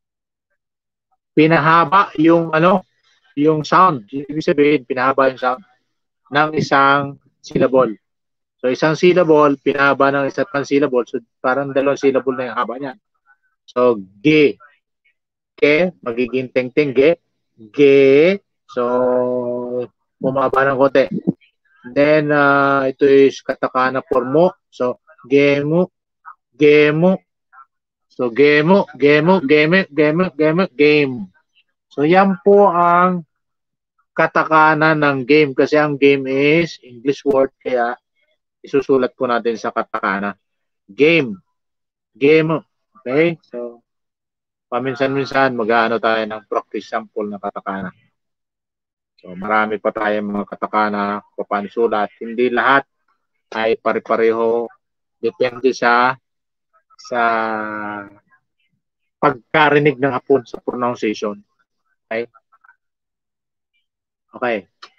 [SPEAKER 1] pinahaba yung ano, yung sound. Ibig sabihin, pinahaba yung sound ng isang syllable. So, isang syllable, pinahaba ng isang pang syllable. So, parang dalawang syllable na yung haba niya. So, ge. Ke, magiging teng-teng, ge. Ge. So, bumaba ng konti. Then, uh, ito is katakana for mo. So, gemu, gemu. So, gemu, gemu, gemu, gemu, gemu, game. So, yan po ang katakana ng game. Kasi ang game is English word. Kaya, isusulat po natin sa katakana. Game. Game. Okay? So, paminsan-minsan, mag-ano tayo ng practice sample na katakana. So, marami pa tayong mga katakana, paano sulat. Hindi lahat ay pare-pareho. Depende sa sa pagkarinig ng hapon sa pronunciation. Okay? Okay.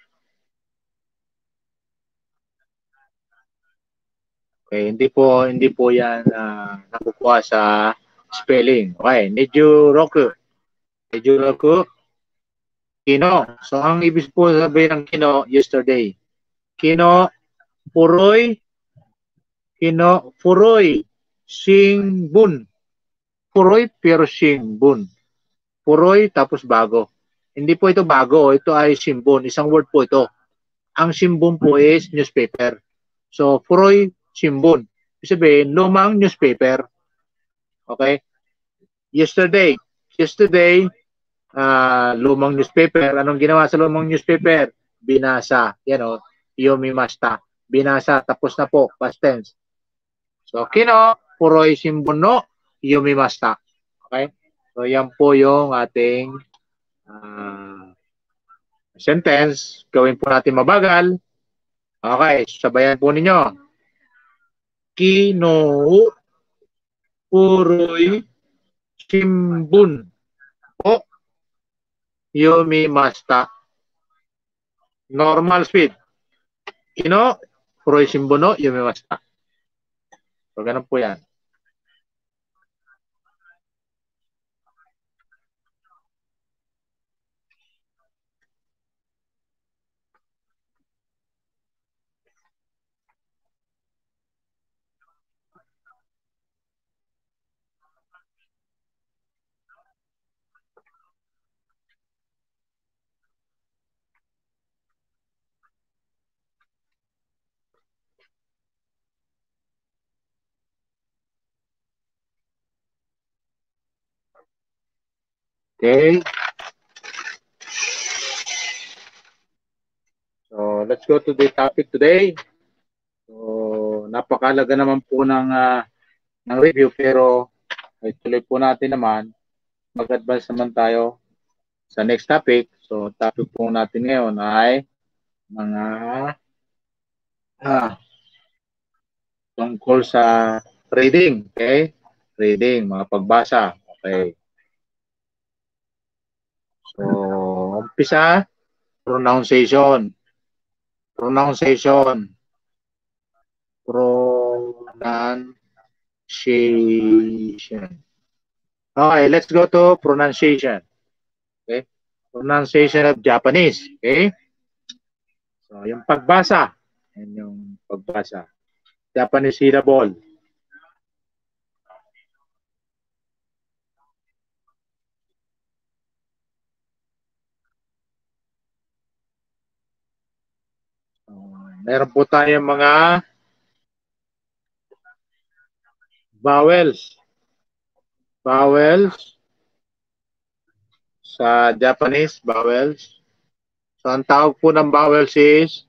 [SPEAKER 1] Okay, hindi po hindi po 'yan uh, nakukuha sa spelling. Okay, Nijuroku. Nijuroku. Kino. So, ang ibig po sabihin ng kino, yesterday. Kino, furoy, kino, furoy, shingbun. Furoy, pero shingbun. Furoy, tapos bago. Hindi po ito bago. Ito ay shimbun. Isang word po ito. Ang shimbun po is newspaper. So, furoy, shimbun. Ibig sabihin, lumang newspaper. Okay? Yesterday. Yesterday, Uh, lumang newspaper. Anong ginawa sa lumang newspaper? Binasa. Yan o. Yomimashita. Binasa. Tapos na po. Past tense. So, kino, furoy shimbun no yomimashita. Okay? So, yan po yung ating uh, sentence. Gawin po natin mabagal. Okay. Sabayan po ninyo. Kino, furoy shimbun o yomimashita. Normal speed. Kino, furoy shimbun no yomimashita. So, ganun po yan. Okay. So, let's go to the topic today. So, napakalaga naman po ng, uh, ng review, pero ituloy po natin naman. Mag-advance naman tayo sa next topic. So, topic po natin ngayon ay mga ah, tungkol sa reading. Okay? Reading, mga pagbasa. Okay. So, umpisa, pronunciation. Pronunciation. Pronunciation. Okay, let's go to pronunciation. Okay? Pronunciation of Japanese. Okay? So, yung pagbasa. Yan yung pagbasa. Japanese syllable. So, meron po tayong mga vowels. Vowels. Sa Japanese, vowels. So, ang tawag po ng vowels is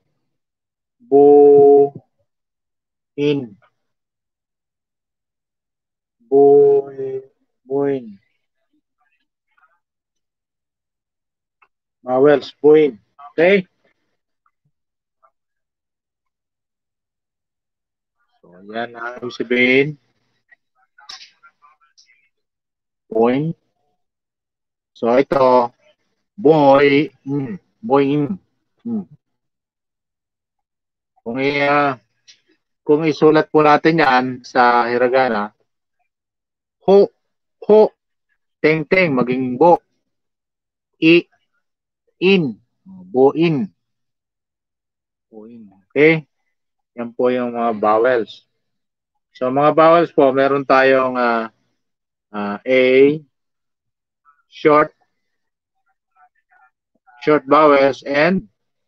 [SPEAKER 1] buin. Buin. Buin. Vowels, buin. Okay? So, yan ang ibig sabihin. Buin. So, ito, boy, mm, boy, mm. Kung, i, uh, kung isulat po natin yan sa hiragana, ho, ho, teng, teng, maging bo, i, in, buin. Buin. Okay? Yan po yung mga vowels. So, mga vowels po, meron tayong uh, uh, A, short, short vowels, and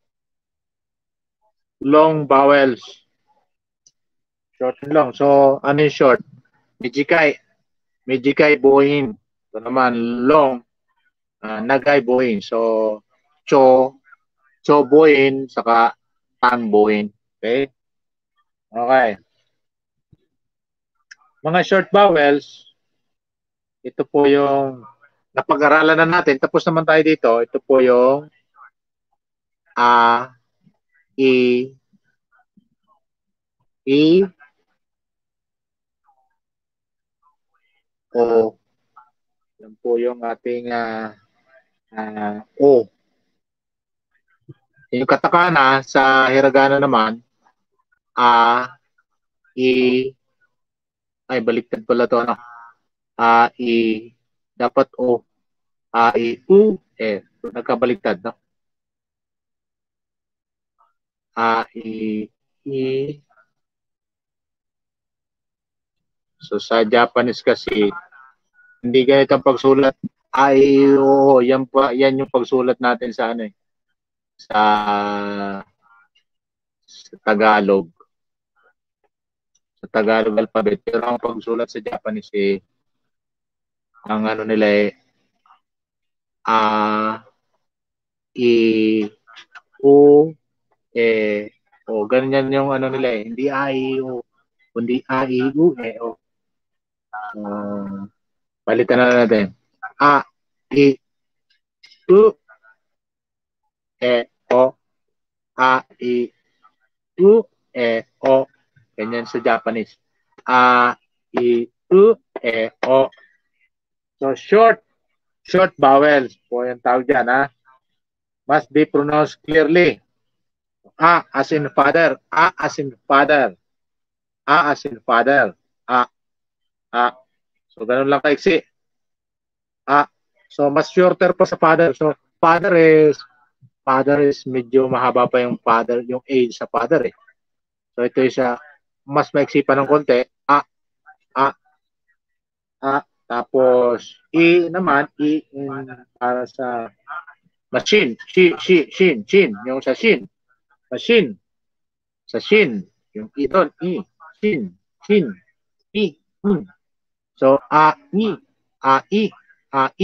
[SPEAKER 1] long vowels. Short and long. So, ano yung short? Mijikai. Mijikai buin. Ito naman, long, uh, nagay buin. So, cho, cho buin, saka tan buin. Okay? Okay. Mga short vowels, ito po yung napag-aralan na natin. Tapos naman tayo dito. Ito po yung a, i, i, o. Yan po yung ating uh, uh, o. Yung katakana sa hiragana naman, a, i, ay baliktad pala to, ano? A, i, dapat o, a, i, u, eh, nagkabaliktad, no? A, i, i. So sa Japanese kasi, hindi ganito ang pagsulat. Ay, oo, yan, pa, yan yung pagsulat natin sa ano eh, sa, sa Tagalog. Sa Tagalog alphabet. Pero ang pagsulat sa Japanese eh, ang ano nila eh, a, i, u, e, o, ganyan yung ano nila eh. Hindi a, i, u, kundi a, i, u, e, o. Uh, palitan na natin. A, i, u, e, o. A, i, u, e, o. Ganyan sa Japanese. A, i, u, e, o. So, short, short vowels po yung tawag dyan, ha? Must be pronounced clearly. A as in father. A as in father. A as in father. A. A. So, ganun lang kaiksi. A. So, mas shorter pa sa father. So, father is, father is medyo mahaba pa yung father, yung age sa father eh. So, ito is uh, mas maiksi pa ng konti. A. A. A. Tapos, I naman, I in, para sa machine. Shi, shi, shin, shin. Yung sa shin. Machine. Sa shin. Yung I doon. I. Shin. Shin. I. Hmm. So, a, i, a, i, a, i,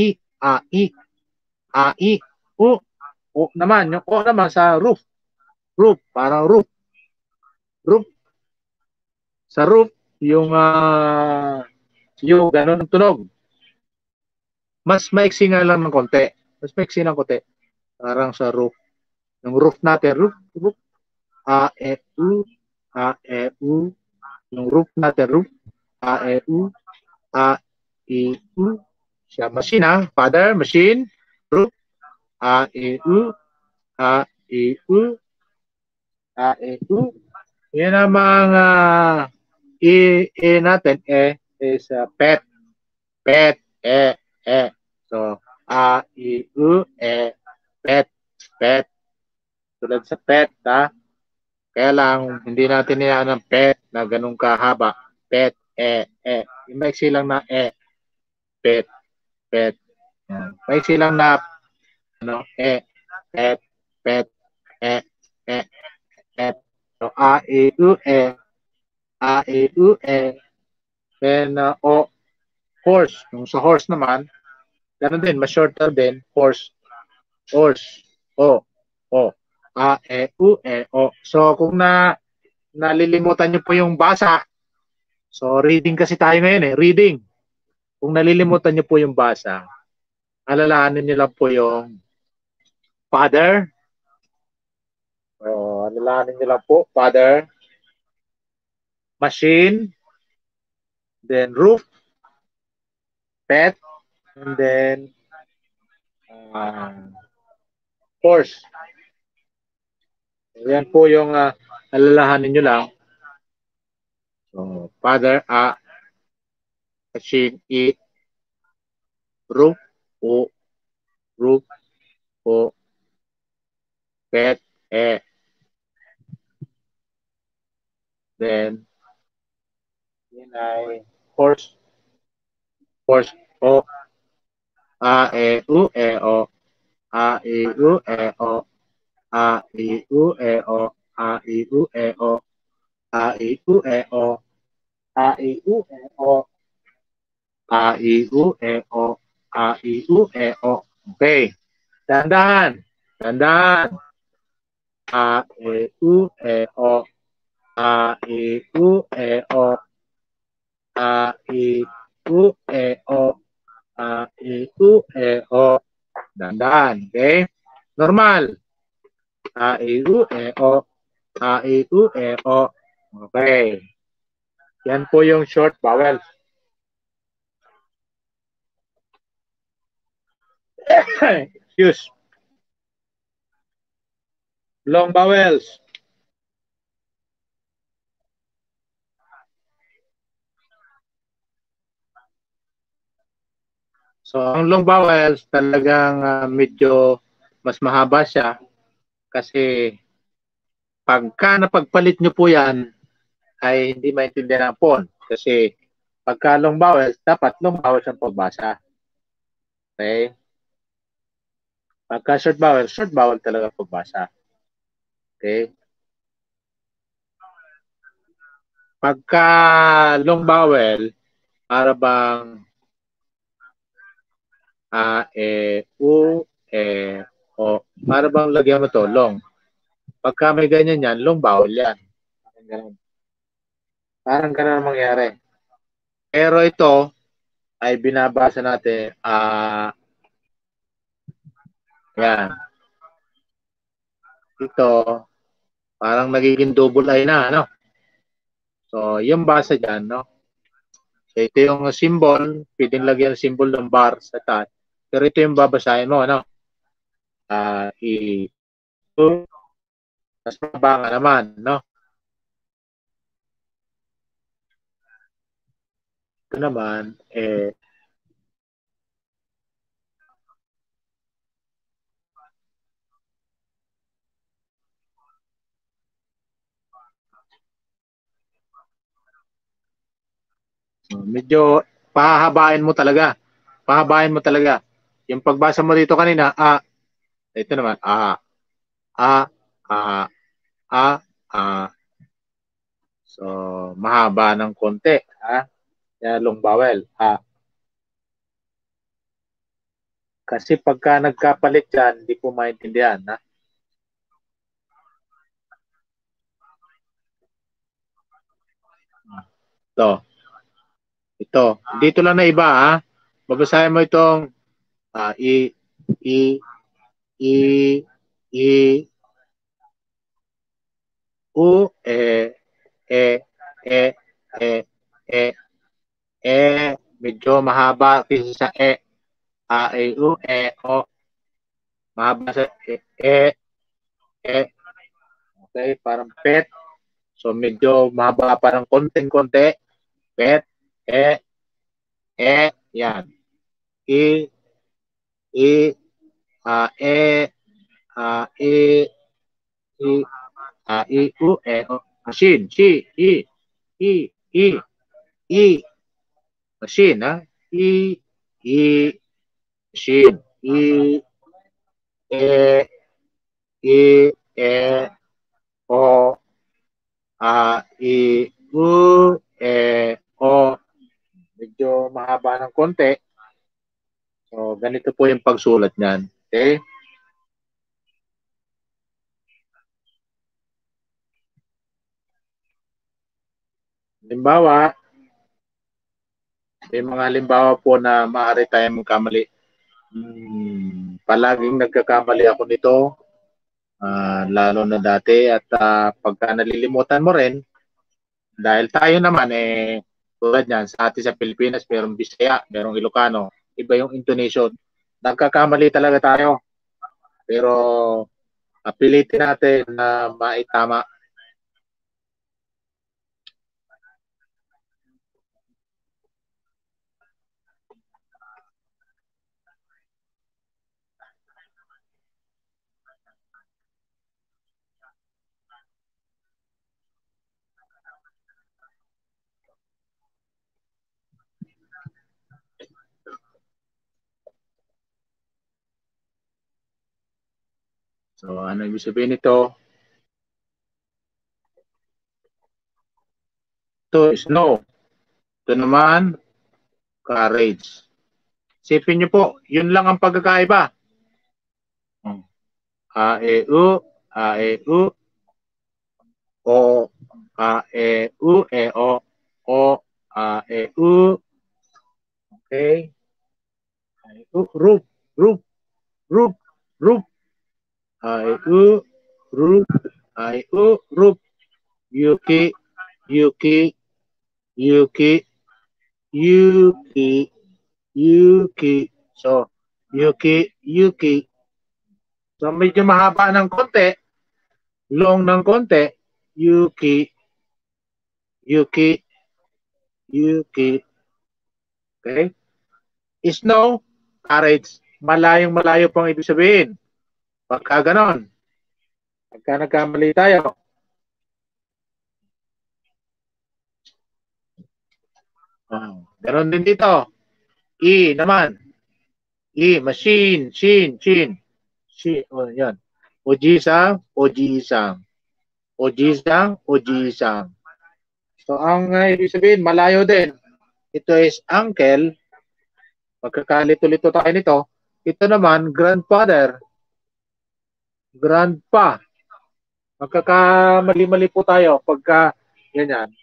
[SPEAKER 1] A, I. A, I. U. O naman. Yung O naman sa roof. Roof. Parang roof. Roof. Sa roof, yung uh, yung ganun ang tunog. Mas maiksi nga lang ng konti. Mas maiksi ng konti. Parang sa roof. Yung roof natin, roof, roof. A, E, U. A, E, U. Yung roof natin, roof. A, E, U. A, E, U. Siya, machine ha. Father, machine. Roof. A, E, U. A, E, U. A, E, U. Yan ang mga E, E natin. E is uh, pet. Pet. E, E. So, A, I, U, E. Pet. Pet. Tulad sa pet, ha? Kaya lang, hindi natin niyaan ng pet na ganun kahaba. Pet, E, E. Yung maiksi lang na E. Pet, pet. Maiksi lang na ano, E, pet, pet, E, E, pet. So, A, I, U, E. A, I, U, E. Then, uh, O, horse. Yung sa horse naman, ganun din, mas shorter din, horse. Horse. O, O. A, E, U, E, O. So, kung na nalilimutan niyo po yung basa, so reading kasi tayo ngayon eh, reading. Kung nalilimutan niyo po yung basa, alalahanin niyo lang po yung father. So, alalahanin niyo lang po, father. Machine. Then roof. Pet. And then uh, horse. Yan po yung uh, alalahanin niyo lang. So, father, A. Machine, I. Roof, O. Roof, O. Pet, E. Then, yun ay horse. Horse, O. A, E, U, E, O. A, I, U, E, O. A, I, U, E, O. A, I, U, E, O. A, I, U, E, O. A, I, U, E, O. A, I, U, E, O. A, I, U, E, O. Okay. Dandahan. Dandahan. A, E, U, E, O. A, I, U, E, O. A, I, U, E, O. A, I, U, E, O. Dandahan. Okay? Normal. A, I, U, E, O. A, I, U, E, O. Okay. Yan po yung short vowels. Excuse. Long vowels. So, ang long vowels talagang uh, medyo mas mahaba siya kasi pagka napagpalit nyo po yan ay hindi maintindihan ng phone kasi pagka long vowels, dapat long vowels ang pagbasa. Okay? Pagka short vowel, short vowel talaga pagbasa. Okay? Pagka long vowel, para bang A, E, U, E, O. Para bang lagyan mo to, long. Pagka may ganyan yan, long vowel yan. Parang ganun. Parang ganun ang mangyari. Pero ito ay binabasa natin, ah, uh, yan. Ito, parang nagiging double I na, ano? So, yung basa dyan, no? So, ito yung symbol, pwedeng lagyan ng symbol ng bar sa taas. Pero ito yung babasahin mo, ano? Ah, uh, i, U, mas mababa naman, no? Ito naman, eh, medyo pahahabain mo talaga. Pahabain mo talaga. Yung pagbasa mo dito kanina, a, ito naman, a, a, a, a, a. So, mahaba ng konti, ha? Kaya long vowel, a. Kasi pagka nagkapalit yan, hindi ko maintindihan. Ha? Ito. Ito. Dito lang na iba, ha? Babasahin mo itong uh, i, i, i, i, u, e, e, e, e, e, e, medyo mahaba kasi sa e, a, e, u, e, o, mahaba sa e, e, e, okay, parang pet. So medyo mahaba parang konting-konti. Pet, e, e, yan. I, i, a, e, a, e, i, a, i, u, e, o. Machine, si, i, i, i, i, machine, ha? I, i, machine, i, e, i, e, o, a, i, u, e, o. Medyo mahaba ng konti. So, ganito po yung pagsulat niyan. Okay? Halimbawa, may mga halimbawa po na maaari tayong magkamali. Hmm, palaging nagkakamali ako nito, uh, lalo na dati. At uh, pagka nalilimutan mo rin, dahil tayo naman, eh, tulad yan, sa atin sa Pilipinas, merong Bisaya, merong Ilocano, iba yung intonation. Nagkakamali talaga tayo. Pero, apilitin natin na maitama. So, ano ibig sabihin nito? Ito, snow. Ito naman, courage. Sipin niyo po, yun lang ang pagkakaiba. A, E, U, A, E, U, O, A, E, U, E, O, O, A, E, U, okay. A, E, U, roof, roof, roof, roof. A, E, U, roof, A, E, U, roof. Yuki, Yuki, Yuki, Yuki, Yuki. So, Yuki, Yuki. So, medyo mahaba ng konti, long ng konti, Yuki, Yuki, Yuki. Okay? Snow, courage. Malayong malayo pang ibig sabihin. Pagka ganon, pagka nagkamali tayo. Oh, ganon din dito. E naman. E, machine, shin, shin. Shin, oh, yan. Oji-san, oji-san. Oji-san, oji-san. So, ang uh, ibig sabihin, malayo din. Ito is uncle. Magkakalito-lito tayo nito. Ito naman, grandfather. Grandpa. Magkakamali-mali po tayo pagka ganyan.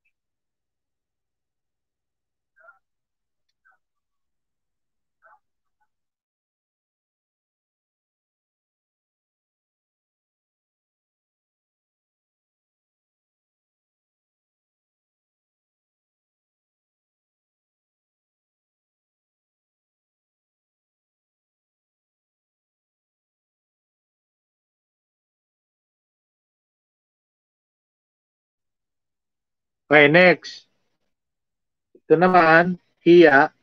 [SPEAKER 1] Okay, next. Ito naman, hiya.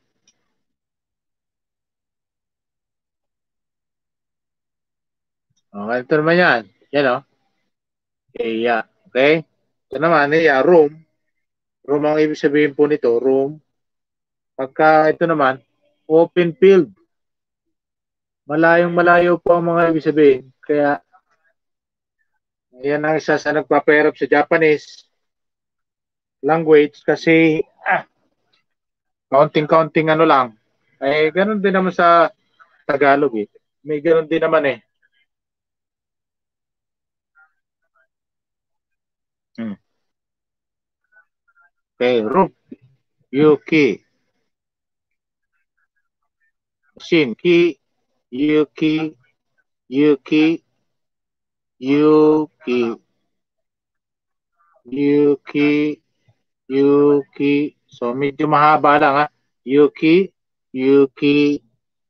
[SPEAKER 1] Okay, ito naman yan. Yan o. Oh. Hiya. Okay? Ito naman, hiya, room. Room ang ibig sabihin po nito, room. Pagka ito naman, open field. Malayong malayo po ang mga ibig sabihin. Kaya, yan ang isa sa nagpapahirap sa Japanese language kasi ah, counting-counting ano lang. Eh, ganun din naman sa Tagalog eh. May ganoon din naman eh. Hmm. Okay, room. Yuki. Shin. Ki. Yuki. Yuki. Yuki. Yuki. Yuki. So, medyo mahaba lang ha. Yuki. Yuki.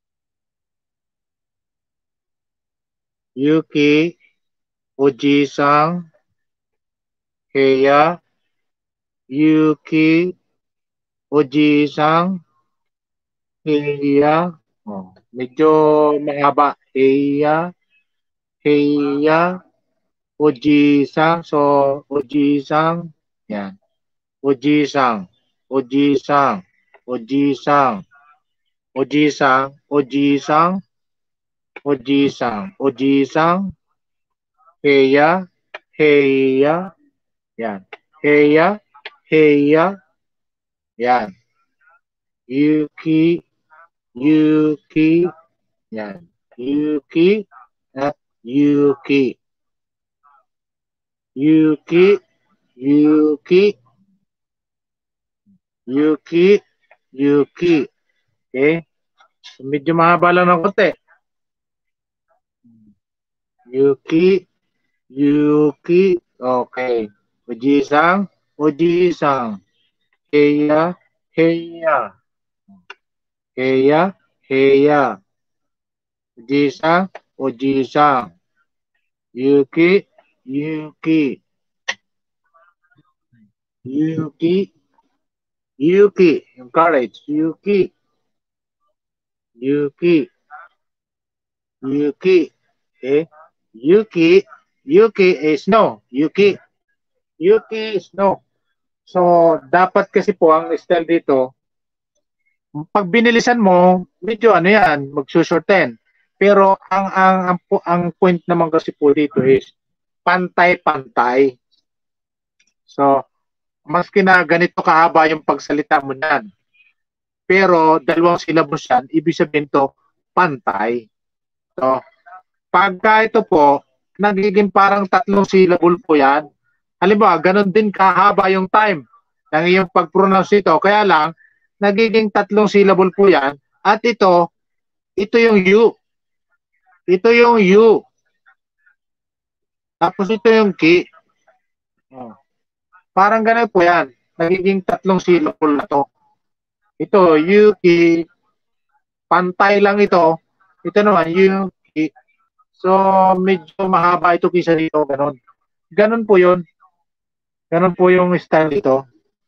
[SPEAKER 1] Yuki. Oji-san. Heya. Yuki. Oji-san. Heya. Oh, medyo mahaba. Heya. Heya. Oji-san. So, Oji-san. Yan. Oji-san. Oji-san. Oji-san. Oji-san. Oji-san. Oji-san. Oji-san. Heya. Heya. Yan. Heya. Heya. Yan. Yuki. Yuki. Yan. Yuki. At Yuki. Yuki. Yuki. Yuki. Yuki. Okay? Medyo mahaba lang ng konti. Yuki. Yuki. Okay. Oji-san. Oji-san. Heya. Heya. Heya. Heya. Oji-san. Oji-san. Yuki. Yuki. Yuki. Yuki. Yung courage. Yuki. Yuki. Yuki. Okay. Yuki. Yuki is no. Yuki. Yuki is no. So, dapat kasi po ang style dito, pag binilisan mo, medyo ano yan, magsushorten. Pero ang, ang, ang, ang point naman kasi po dito is pantay-pantay. So, maski na ganito kahaba yung pagsalita mo niyan. Pero dalawang syllables yan, ibig sabihin to, pantay. So, pagka ito po, nagiging parang tatlong syllable po yan. Halimbawa, ganun din kahaba yung time ng iyong pag-pronounce ito. Kaya lang, nagiging tatlong syllable po yan. At ito, ito yung U. Ito yung U. Tapos ito yung ki. Oh. Parang ganun po yan. Nagiging tatlong syllable na to. Ito, Yuki. Pantay lang ito. Ito naman, Yuki. So, medyo mahaba ito kisa dito. Ganun. Ganun po yun. Ganun po yung style dito.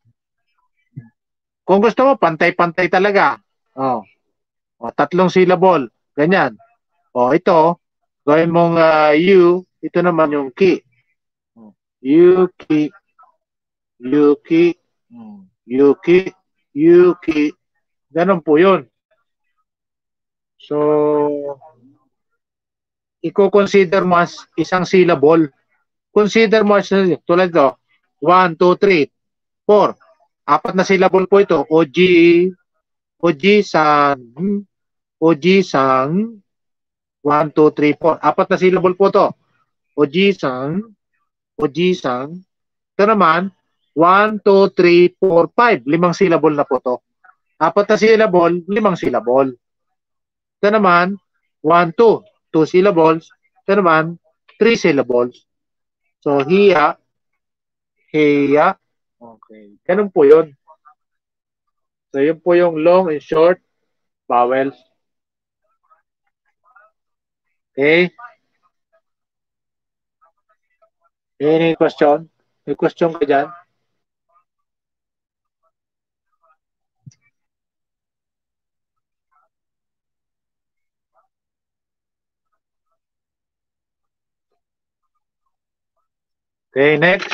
[SPEAKER 1] Kung gusto mo, pantay-pantay talaga. Oh. O, tatlong syllable. Ganyan. O, ito, gawin mong uh, U. Ito naman yung ki. Yuki. Yuki. Yuki. Yuki. Ganun po yun. So, i-consider mo as isang syllable. Consider mo as, tulad ito, one, two, three, four. Apat na syllable po ito. Oji, Oji-san, Oji-san, one, two, three, four. Apat na syllable po ito. Oji-san, Oji-san. Ito naman, one, two, three, four, five. Limang syllable na po ito. Apat na syllable, limang syllable. Ito naman, one, two. Two syllables. Ito naman, three syllables. So, hiya, heya. Okay. Ganun po yun. So, yun po yung long and short vowels. Okay? Any question? May question ka dyan? Okay, next.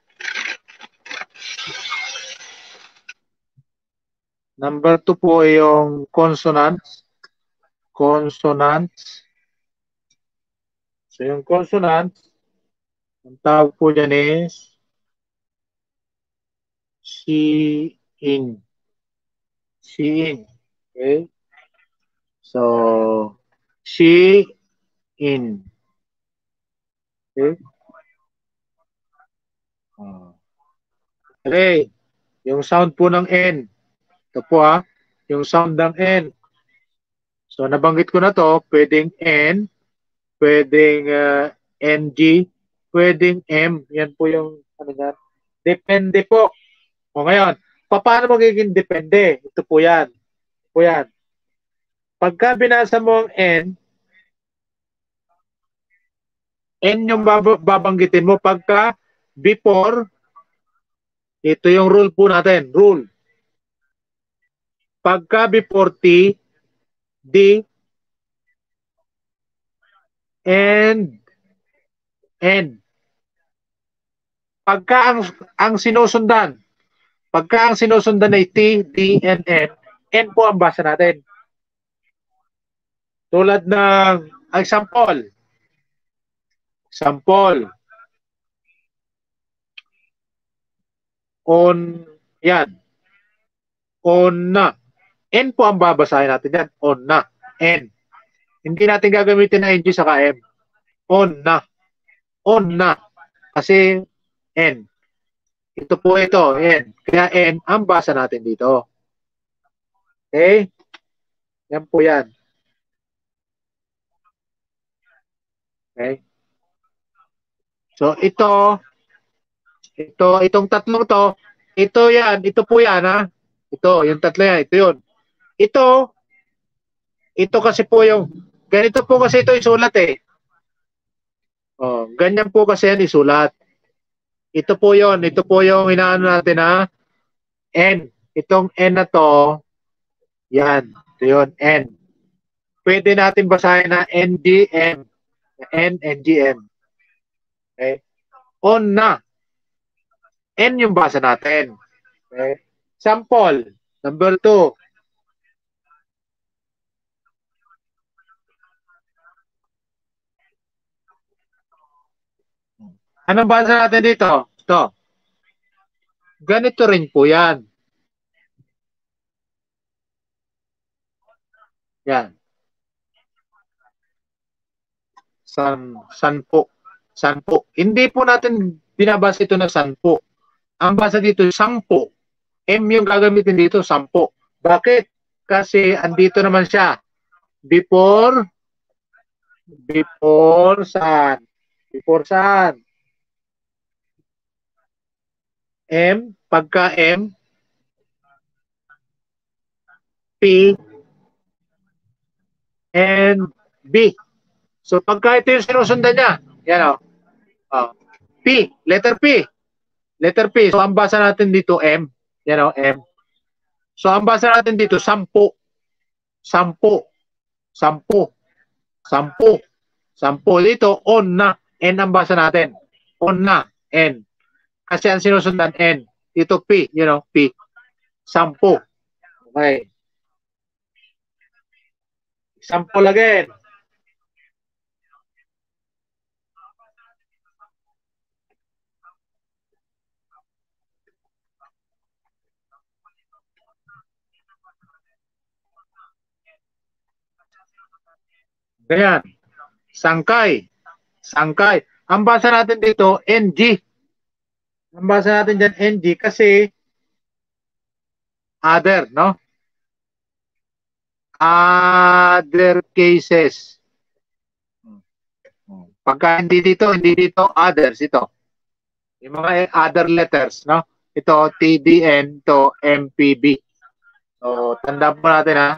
[SPEAKER 1] Number two po yung consonants. Consonants. So, yung consonants, ang tawag po dyan is si-in. Si-in. Okay? So, She, in. Okay? Oh. Okay. Yung sound po ng N. Ito po ah. Yung sound ng N. So, nabanggit ko na to. Pwedeng N. Pwedeng uh, N G. Pwedeng M. Yan po yung ano yan. Depende po. O ngayon, paano magiging depende? Ito po yan. Ito po yan. Pagka binasa mo ang N, N yung bab- babanggitin mo. Pagka before, ito yung rule po natin. Rule. Pagka before T, D, and N. Pagka ang, ang sinusundan, pagka ang sinusundan ay T, D, and N, N po ang basa natin. Tulad ng example. Example. On, yan. On na. N po ang babasahin natin yan. On na. N. Hindi natin gagamitin na N G saka M. On na. On na. Kasi N. Ito po ito. N. Kaya N ang basa natin dito. Okay? Yan po yan. Okay? So ito, ito, itong tatlong to, ito yan, ito po yan ha. Ito, yung tatlo yan, ito yun. Ito, ito kasi po yung, ganito po kasi ito isulat eh. Oh, ganyan po kasi yan isulat. Ito po yon, ito po yung inaano natin ha. N. Itong N na to, yan, ito yun, N. Pwede natin basahin na N G M. N, N G M. Okay? On na. N yung basa natin. Okay? Sample, number two. Anong basa natin dito? Ito. Ganito rin po yan. Yan. San, sanpo. Sanpo. Hindi po natin binabasa ito na sanpo. Ang basa dito, sampo. M yung gagamitin dito, sampo. Bakit? Kasi andito naman siya. Before, before saan? Before saan? M, pagka M, P, and B. So pagka ito yung sinusundan niya, yan o. Oh. P, letter P. Letter P. So ang basa natin dito, M. Yan o, M. So ang basa natin dito, sampo. Sampo. Sampo. Sampo. Sampo. Dito, on na. N ang basa natin. On na. N. Kasi ang sinusundan, N. Dito, P. You know, P. Sampo. Okay. Sample again. Ganyan. Sangkay. Sangkay. Ang basa natin dito, N G. Ang basa natin dyan, N G, kasi other, no? Other cases. Pagka hindi dito, hindi dito, others, ito. Yung mga other letters, no? Ito, T D N, ito, M P B. So, tanda po natin, ha?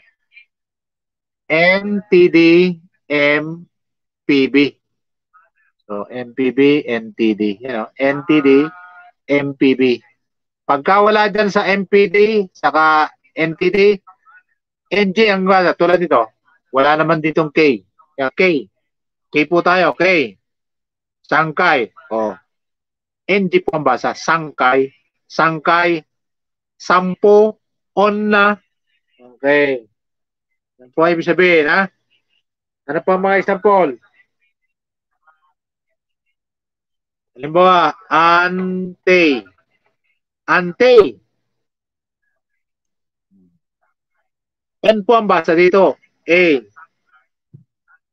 [SPEAKER 1] N T D, M P B. So, M P B, N T D. You know, N T D, M P B. Pagka wala dyan sa M P D, saka N T D, N G ang wala. Tulad dito, wala naman ditong K. Yan, K. K po tayo, K. Sangkay. O. N G po ang basa. Sangkay. Sangkay. Sampo. On na. Okay. Yan po ay ibig sabihin, ha? Ano pa mga example? Halimbawa, ante. Ante. N po ang basa dito. A.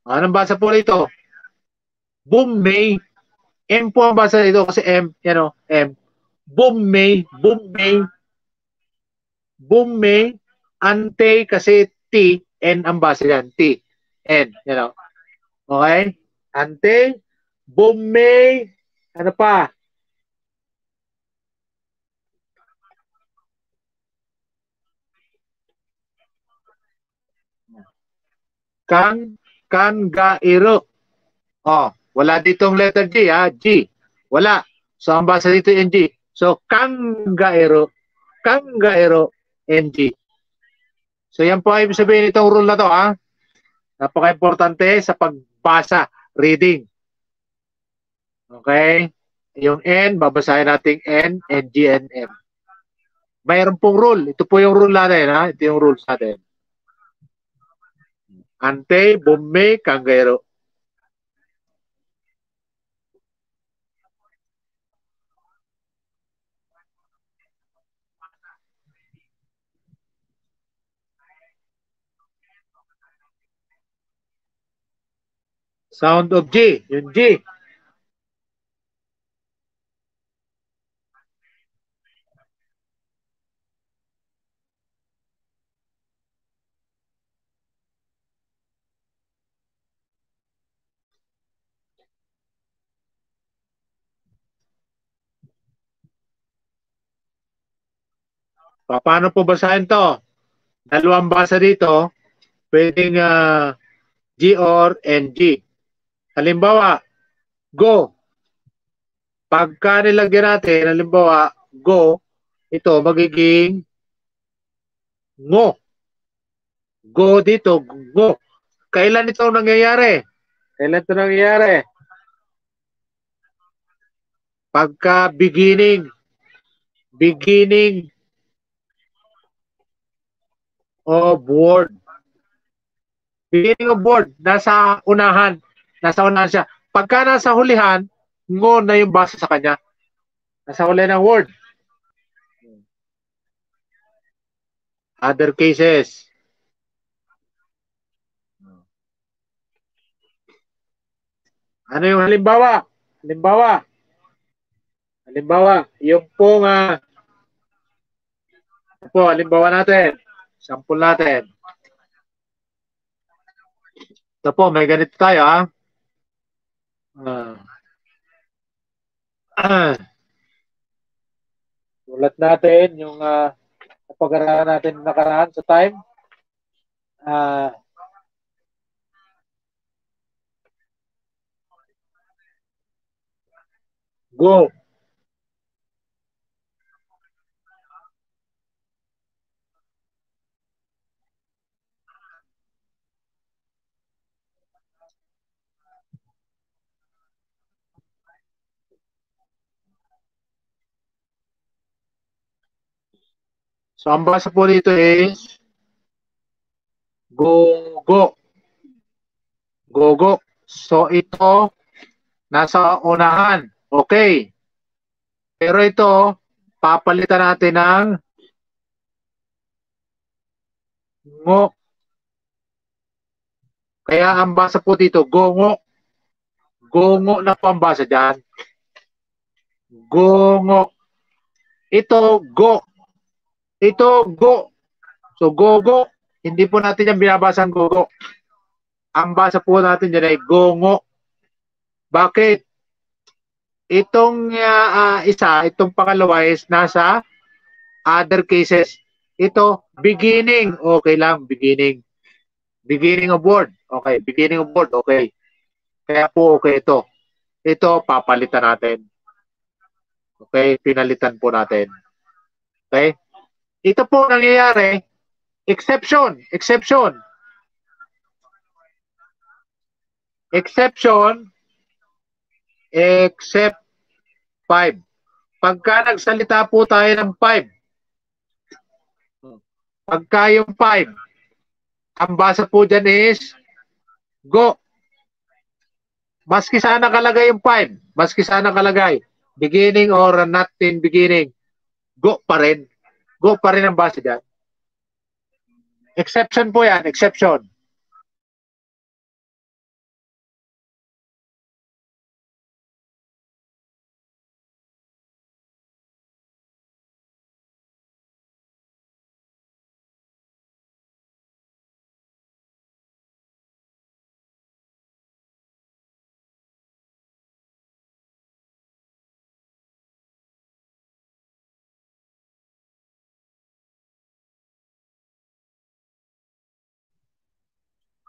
[SPEAKER 1] Anong basa po dito? Bombay. M po ang basa dito kasi M, yan o, M. Bombay, Bombay, Bombay, ante kasi T, N ang basa yan, T, N, yan o. Okay? Ante, Bombay, ano pa? Kang, Kangairo. Oh, wala ditong letter G, ha? G. Wala. So, ang basa dito yung G. So, Kangairo, Kangairo, N G. So, yan po ay ibig sabihin itong rule na to, ha? Napaka-importante sa pagbasa, reading. Okay? Yung N, babasahin natin N, N, G, N, M. Mayroon pong rule. Ito po yung rule natin, ha? Ito yung rules natin. Ante, bumme, kanggero. Sound of G. Yung G. Paano po basahin to? Dalawang basa dito. Pwedeng uh, G or N G. Halimbawa, go. Pagka nilagyan natin, halimbawa, go, ito magiging ngo. Go dito, ngo. Kailan ito nangyayari? Kailan ito nangyayari? Pagka beginning, beginning of word. Beginning of word, nasa unahan. Nasa unahan siya. Pagka nasa hulihan, ngo na yung basa sa kanya. Nasa huli ng word. Other cases. Ano yung halimbawa? Halimbawa. Halimbawa, yung pong uh, po, halimbawa natin. Sample natin. Ito po, may ganito tayo, ha? Ah. Ah. Ulat natin yung uh, napag-aralan natin nakaraan sa time. Ah. Go. So, ang basa po dito is go, go. Go, go. So, ito nasa unahan. Okay. Pero ito, papalitan natin ng ngo. Kaya ang basa po dito, gongo. Gongo na po ang basa dyan. Gongo. Ito, go. Ito, go. So, go, go. Hindi po natin yan binabasa ang go, go. Ang basa po natin dyan ay gongo. Bakit? Itong uh, uh, isa, itong pangalawa is nasa other cases. Ito, beginning. Okay lang, beginning. Beginning of word. Okay, beginning of word. Okay. Kaya po, okay ito. Ito, papalitan natin. Okay, pinalitan po natin. Okay? Ito po nangyayari, exception, exception. Exception, except five. Pagka nagsalita po tayo ng five, pagka yung five, ang basa po dyan is go. Maski sana nakalagay yung five, maski sana nakalagay beginning or not in beginning, go pa rin. Go pa rin ang basa dyan. Exception po yan, exception.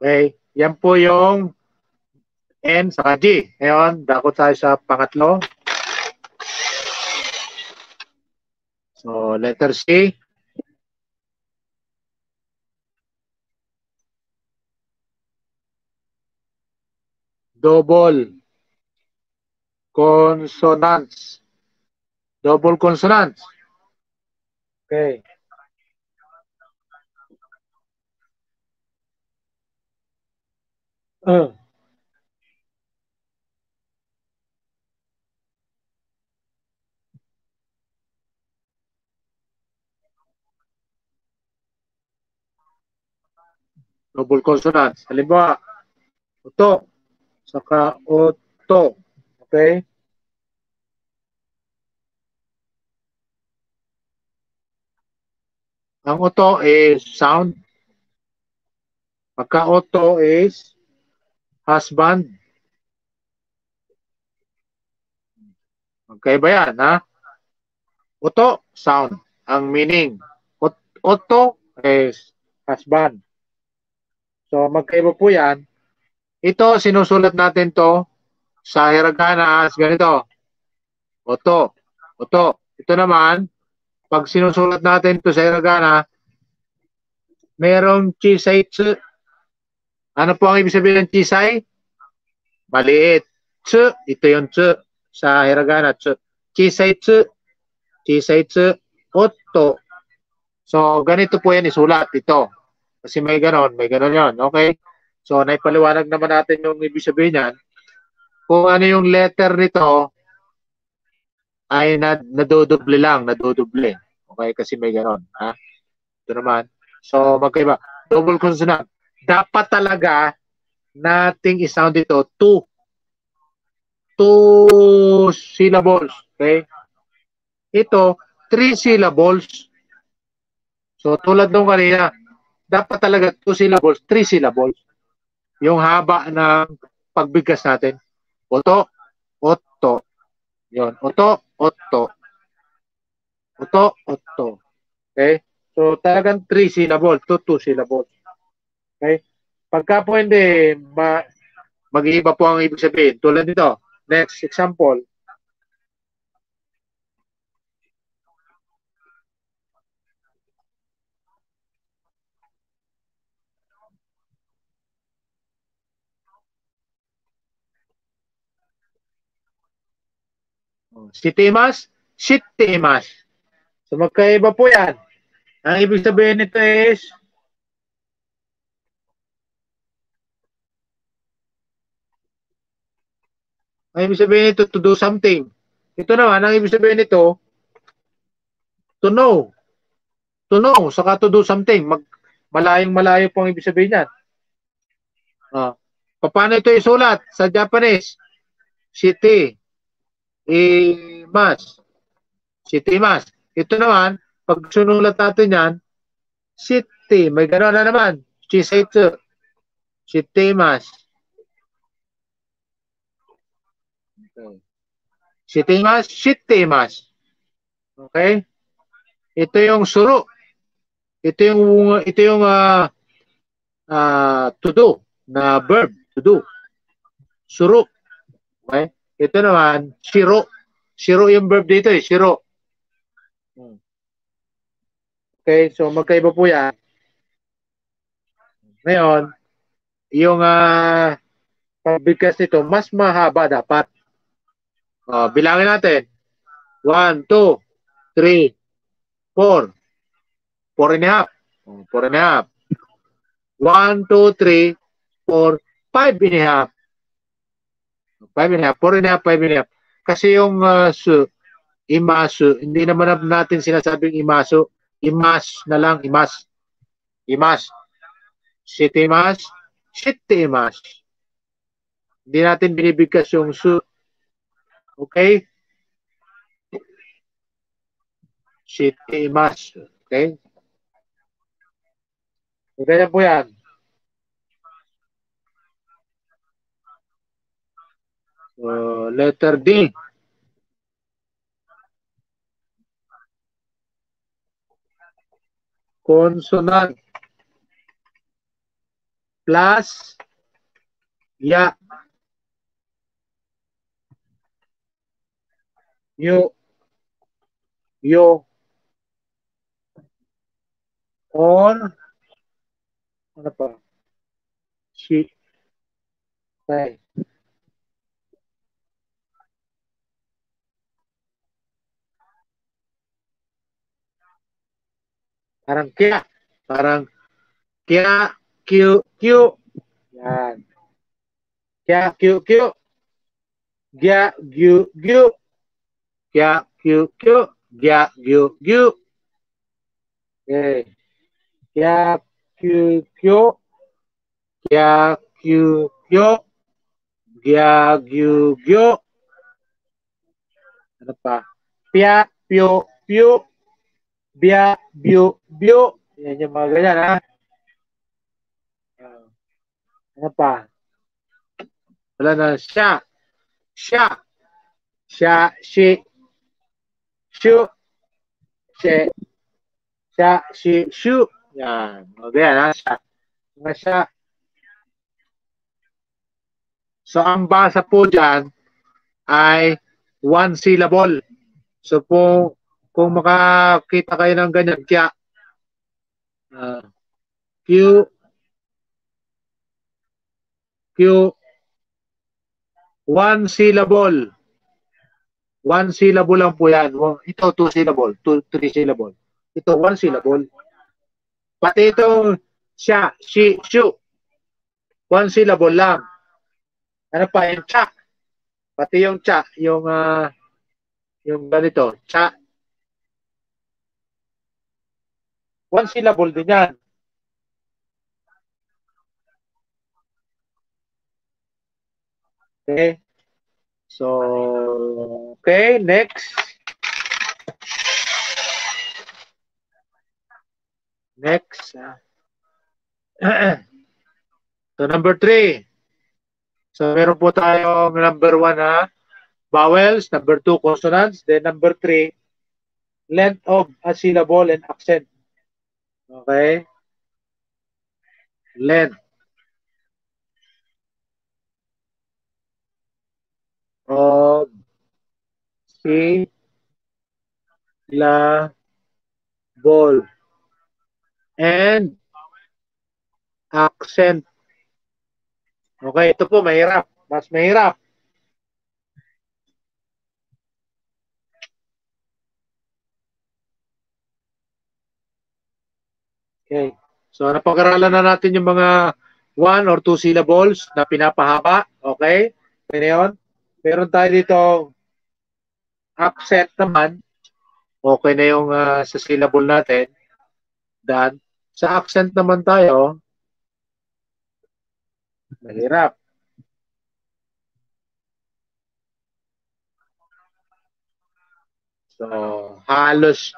[SPEAKER 1] Okay? Yan po yung N sa G. Ngayon, dako tayo sa pangatlo. So, letter C. Double consonants. Double consonants. Okay. Uh. Double consonants. Halimbawa, uto, saka oto. Okay? Ang oto is sound. Pagka oto is husband. Okay ba yan, ha? Oto, sound. Ang meaning. Oto is husband. So, magkaiba po yan. Ito, sinusulat natin to sa hiragana as ganito. Oto. Oto. Ito naman, pag sinusulat natin to sa hiragana, merong chisay tsu. Ano po ang ibig sabihin ng chisay? Maliit. Tsu. Ito yung tsu sa hiragana. Tsu. Chisay tsu. Chisay tsu. Oto. So, ganito po yan isulat. Ito. Kasi may ganon. May ganon yon. Okay? So, naipaliwanag naman natin yung ibig sabihin yan. Kung ano yung letter nito, ay nadodoble lang. Nadodoble. Okay? Kasi may ganon. Ha? Ito naman. So, magkaiba. Double consonant. Dapat talaga nating isound ito two. Two syllables. Okay? Ito, three syllables. So, tulad nung kanina, dapat talaga two syllables, three syllables. Yung haba ng pagbigkas natin. Oto, otto. Yun. Oto, otto. Oto, otto. Okay? So, talagang three syllables to two syllables. Okay? Pagka po hindi, ma mag-iiba po ang ibig sabihin. Tulad nito. Next example. Sitimas, sitimas. So, magkaiba po yan. Ang ibig sabihin nito is ang ibig sabihin nito to do something. Ito naman, ang ibig sabihin nito to know. To know, saka to do something. Mag, malayong malayo po ang ibig sabihin yan. Uh, paano ito isulat sa Japanese? City. Imas. City mas. Ito naman, pag sunulat natin yan, city. May gano'n na naman. Chisetsu. City mas. Okay. City mas, city mas. Okay? Ito yung suru. Ito yung ito yung uh, uh, to do na verb to do. Suru. Okay? Ito naman shiro. Shiro yung verb dito eh, shiro. Okay, so magkaiba po 'yan. Ngayon, yung uh, pagbigkas nito mas mahaba dapat. Uh, bilangin natin. one, two, three, four. four and a half. four and a half. one, two, three, four, five and a half. five and a half, four and a half, five and a half. Kasi yung uh, su, imasu, hindi naman natin sinasabing imasu. Imas na lang, imas. Imas. Shitimas. Shitimas. Hindi natin binibigkas yung su. Okay? Shitimas. Okay? So, ganyan po yan. Uh, letter D. Consonant. plus ya. Yo. Yo. Or ano pa? Si. Okay. Parang kya. Parang kya, Q, Q. Yan. Kya, Q, Q. Gya, gyu, gyu. Kya, Q, Q. Gya, gyu, gyu. Okay. Kya, Q, Q. Kya, Q, Q. Gya, gyu, gyu. Ano pa? Pya, pyo, pyo. Bya, byo, byo. Yan yung mga ganyan, ha? Uh, ano pa? Wala na. Siya. Siya. Siya, si, shu, si, siya, si, shu. Yan. O, ganyan, ha? Siya. Mga siya. So, ang basa po dyan ay one syllable. So, po, kung makakita kayo ng ganyan, kya, uh, Q, Q, one syllable. One syllable lang po yan. Ito, two syllable. Two, three syllable. Ito, one syllable. Pati ito, siya, she, shu. One syllable lang. Ano pa, yung cha. Pati yung cha, yung, uh, yung ganito, cha. One syllable din yan. Okay. So, okay, next. Next. So, number three. So, meron po tayong number one, ha? Vowels. Number two, consonants. Then, number three, length of a syllable and accent. Okay? Length of syllable and accent. Okay, ito po mahirap. Mas mahirap. Okay. So, napag-aralan na natin yung mga one or two syllables na pinapahaba. Okay? Kaya yun. Meron tayo dito accent naman. Okay na yung uh, sa syllable natin. Dan. Sa accent naman tayo, mahirap. So, halos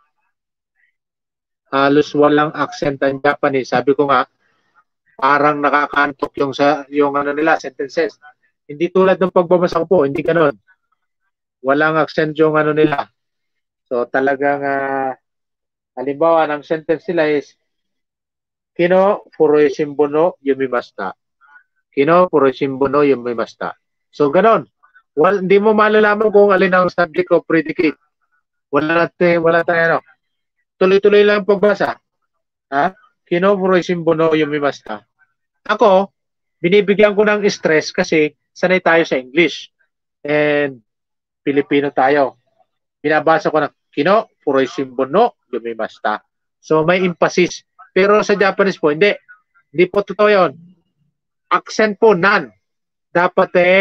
[SPEAKER 1] halos walang accent ang Japanese. Sabi ko nga, parang nakakantok yung sa yung ano nila sentences. Hindi tulad ng pagbabasa ko po, hindi ganoon. Walang accent yung ano nila. So, talagang uh, halimbawa, ng sentence nila is Kino furoishinbo no yumimashita. Kino furoishinbo no yumimashita. So, ganon. Well, hindi mo malalaman kung alin ang subject o predicate. Wala natin, wala tayo, ano. Tuloy-tuloy lang pagbasa. Ha? Kino furoishinbo no yumimashita. Ako, binibigyan ko ng stress kasi sanay tayo sa English. And Pilipino tayo. Binabasa ko ng Kino furoishinbo no yumimashita. So, may emphasis. Pero sa Japanese po, hindi. Hindi po totoo yun. Accent po, none. Dapat eh,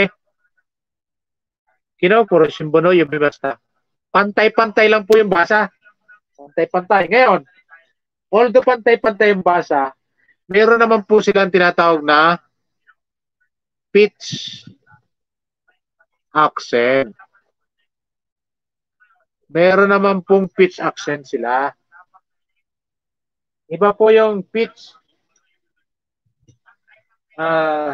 [SPEAKER 1] Kino furoishinbo no yumimashita. Pantay-pantay lang po yung basa. Pantay-pantay. Ngayon, although pantay-pantay yung basa, meron naman po silang tinatawag na pitch accent. Meron naman pong pitch accent sila. Iba po yung pitch. Uh,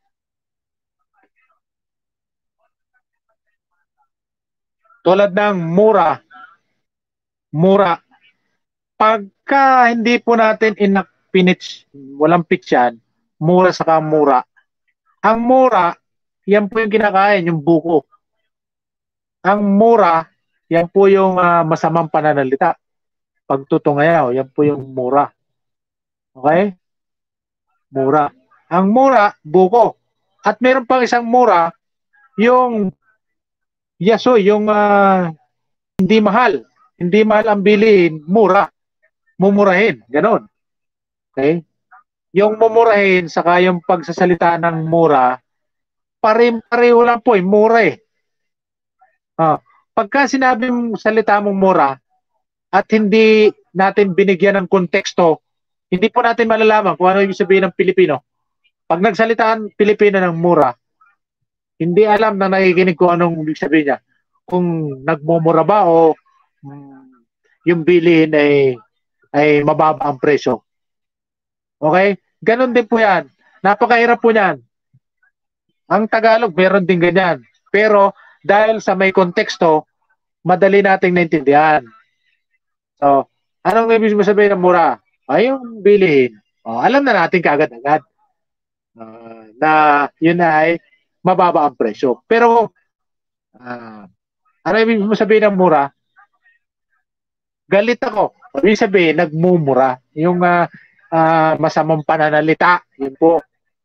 [SPEAKER 1] tulad ng mura. Mura. Pagka hindi po natin inak-pitch, walang pitch yan, mura saka mura. Ang mura, yan po yung kinakain, yung buko. Ang mura, yan po yung uh, masamang pananalita. Pagtutungayaw, yan po yung mura. Okay? Mura. Ang mura, buko. At meron pang isang mura, yung yaso, yung uh, hindi mahal. Hindi mahal ang bilihin, mura. Mumurahin. Ganon. Okay? Yung mumurahin, saka yung pagsasalita ng mura, pare-pareho lang po, eh, mura eh. Ah, pagka sinabi mong salita mong mura at hindi natin binigyan ng konteksto, hindi po natin malalaman kung ano ibig sabihin ng Pilipino. Pag nagsalita ang Pilipino ng mura, hindi alam na nakikinig kung anong ibig sabihin niya. Kung nagmumura ba o um, yung bilihin ay, ay mababa ang presyo. Okay? Ganon din po yan. Napakahirap po yan. Ang Tagalog, meron din ganyan. Pero dahil sa may konteksto, madali nating naintindihan. So, anong ibig sabihin ng mura? Ay, yung bilihin. O, alam na natin kaagad-agad uh, na yun ay mababa ang presyo. Pero, uh, ano ibig sabihin ng mura? Galit ako. Ibig sabihin, nagmumura. Yung uh, uh, masamang pananalita. Yun po.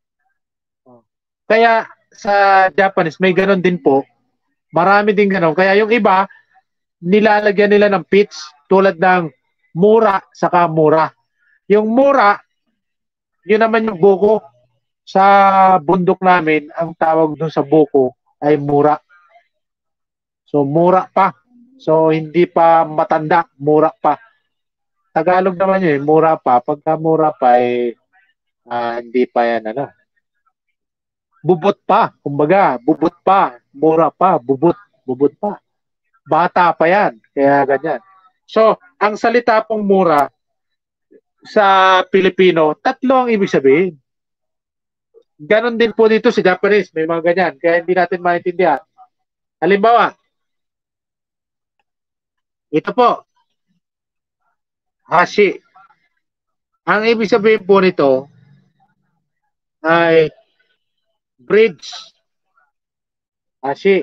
[SPEAKER 1] Kaya, sa Japanese, may ganon din po. Marami din ganon. Kaya yung iba, nilalagyan nila ng pitch tulad ng mura saka mura. Yung mura, yun naman yung buko. Sa bundok namin, ang tawag dun sa buko ay mura. So, mura pa. So, hindi pa matanda, mura pa. Tagalog naman yun, mura pa. Pagka mura pa, eh, uh, hindi pa yan, ano. Bubot pa, kumbaga, bubot pa, mura pa, bubot, bubot pa. Bata pa yan, kaya ganyan. So, ang salita pong mura sa Pilipino, tatlo ang ibig sabihin. Ganon din po dito sa Japanese, may mga ganyan, kaya hindi natin maintindihan. Halimbawa, ito po, hashi. Ang ibig sabihin po nito ay bridge. Hashi.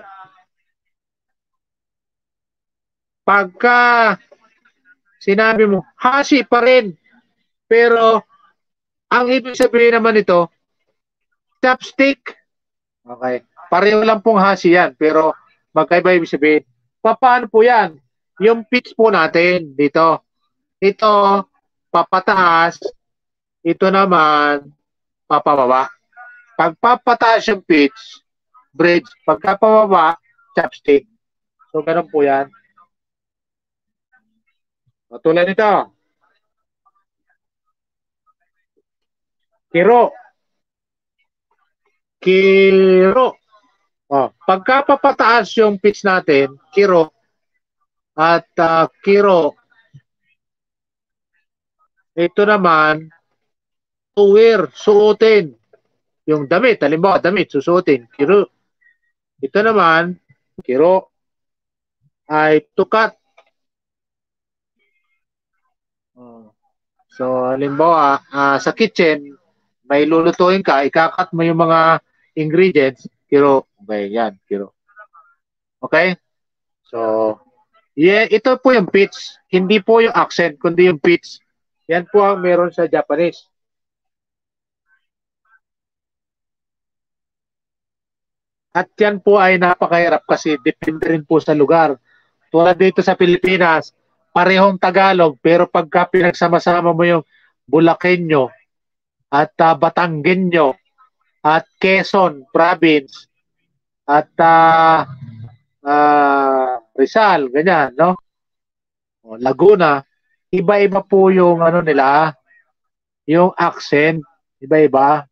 [SPEAKER 1] Pagka sinabi mo, hashi pa rin. Pero, ang ibig sabihin naman ito, chopstick. Okay. Pareho lang pong hashi yan, pero magkaiba ibig sabihin. Paano po yan? Yung pitch po natin dito. Ito, papataas. Ito naman, papababa. Pag papataas yung pitch, bridge. Pagka pababa, chopstick. So, ganun po yan. Tulad nito. Kiro. Kiro. Oh, pagka papataas yung pitch natin, kiro, at uh, kiro, ito naman, to wear, suotin. Yung damit, halimbawa damit, susuotin, kiro. Ito naman, kiro, ay tukat. So, halimbawa, uh, sa kitchen, may lulutuin ka, ikakat mo yung mga ingredients, kiro. Okay, yan, kiro. Okay? So, yeah, ito po yung pitch. Hindi po yung accent, kundi yung pitch. Yan po ang meron sa Japanese. At yan po ay napakahirap kasi depende rin po sa lugar. Tulad dito sa Pilipinas, parehong Tagalog, pero pagka pinagsama-sama mo yung Bulakenyo at uh, Batanggenyo at Quezon province at uh, uh, Rizal, ganyan, no? O, Laguna, iba-iba po yung ano nila, yung accent, iba-iba.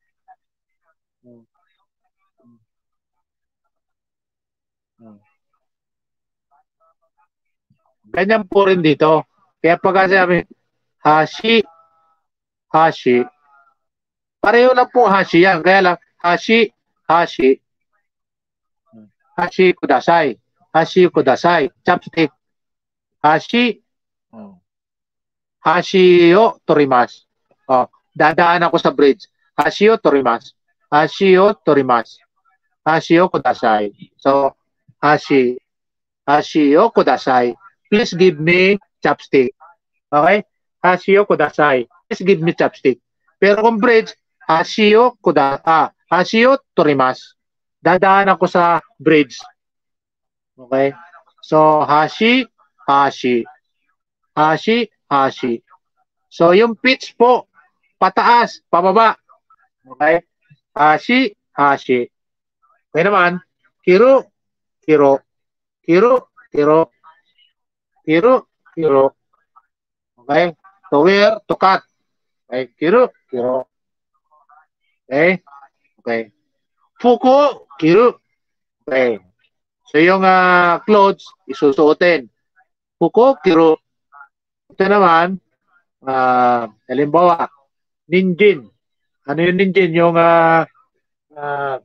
[SPEAKER 1] Ganyan po rin dito. Kaya pag sabi, hashi, hashi, pareho lang po hashi yan. Kaya lang, hashi, hashi, hashi kudasai, hashi kudasai, chopstick, hashi, hashi o torimas. Oh, dadaan ako sa bridge. Hashio torimasu. Hashio torimasu. Hashio kudasai. So, hashi. Hashio kudasai. Please give me chopstick. Okay? Hashio kudasai. Please give me chopstick. Pero kung bridge, hashio kuda, ah, hashio torimasu. Dadaan ako sa bridge. Okay? So, hashi, hashi. Hashi, hashi. So, yung pitch po, pataas, pababa. Okay? Hashi, hashi. Okay naman, kiro, kiro. Kiro, kiro. Kiro, kiro. Okay? To wear, to cut. Okay? Kiro, kiro. Okay? Okay. Fuko, kiro. Okay. So, yung uh, clothes, isusuotin. Fuko, kiro. Ito naman, uh, halimbawa, ninjin. Ano yung ninjin? Yung uh, uh,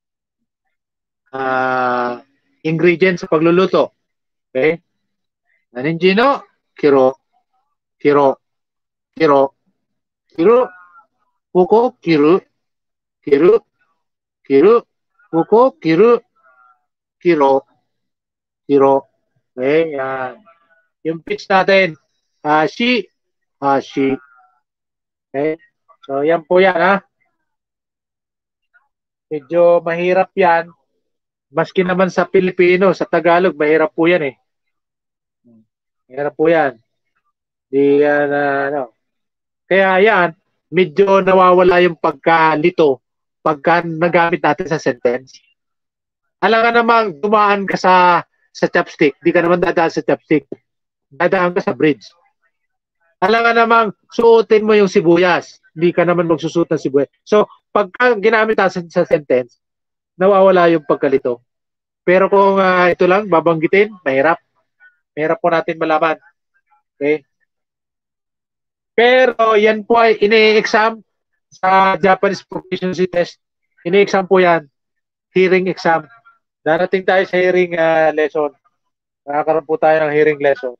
[SPEAKER 1] uh, ingredients sa pagluluto. Okay? Ninjin no? Kiro. Kiro. Kiro. Kiro. Fuko, kiru. Kiru. Kiru. Fuko, kiru. Kiro. Kiro. Okay? Yan. Yung pitch natin, hashi, hashi. Okay? So, yan po yan, ha? Medyo mahirap yan. Maski naman sa Pilipino, sa Tagalog, mahirap po yan, eh. Mahirap po yan. Di, uh, ano. Kaya yan, medyo nawawala yung pagkalito pagka nagamit natin sa sentence. Alam ka namang dumaan ka sa sa chopstick, di ka naman dadaan sa chopstick. Dadaan ka sa bridge. Alam ka namang suotin mo yung sibuyas, di ka naman magsusuot ng sibuyas. So, pagka ginamit natin sa sentence, nawawala yung pagkalito. Pero kung uh, ito lang, babanggitin, mahirap. Mahirap po natin malaman. Okay? Pero yan po ay ini-exam sa Japanese Proficiency Test. Ini-exam po yan. Hearing exam. Darating tayo sa hearing uh, lesson. Nakakaroon po tayo ng hearing lesson.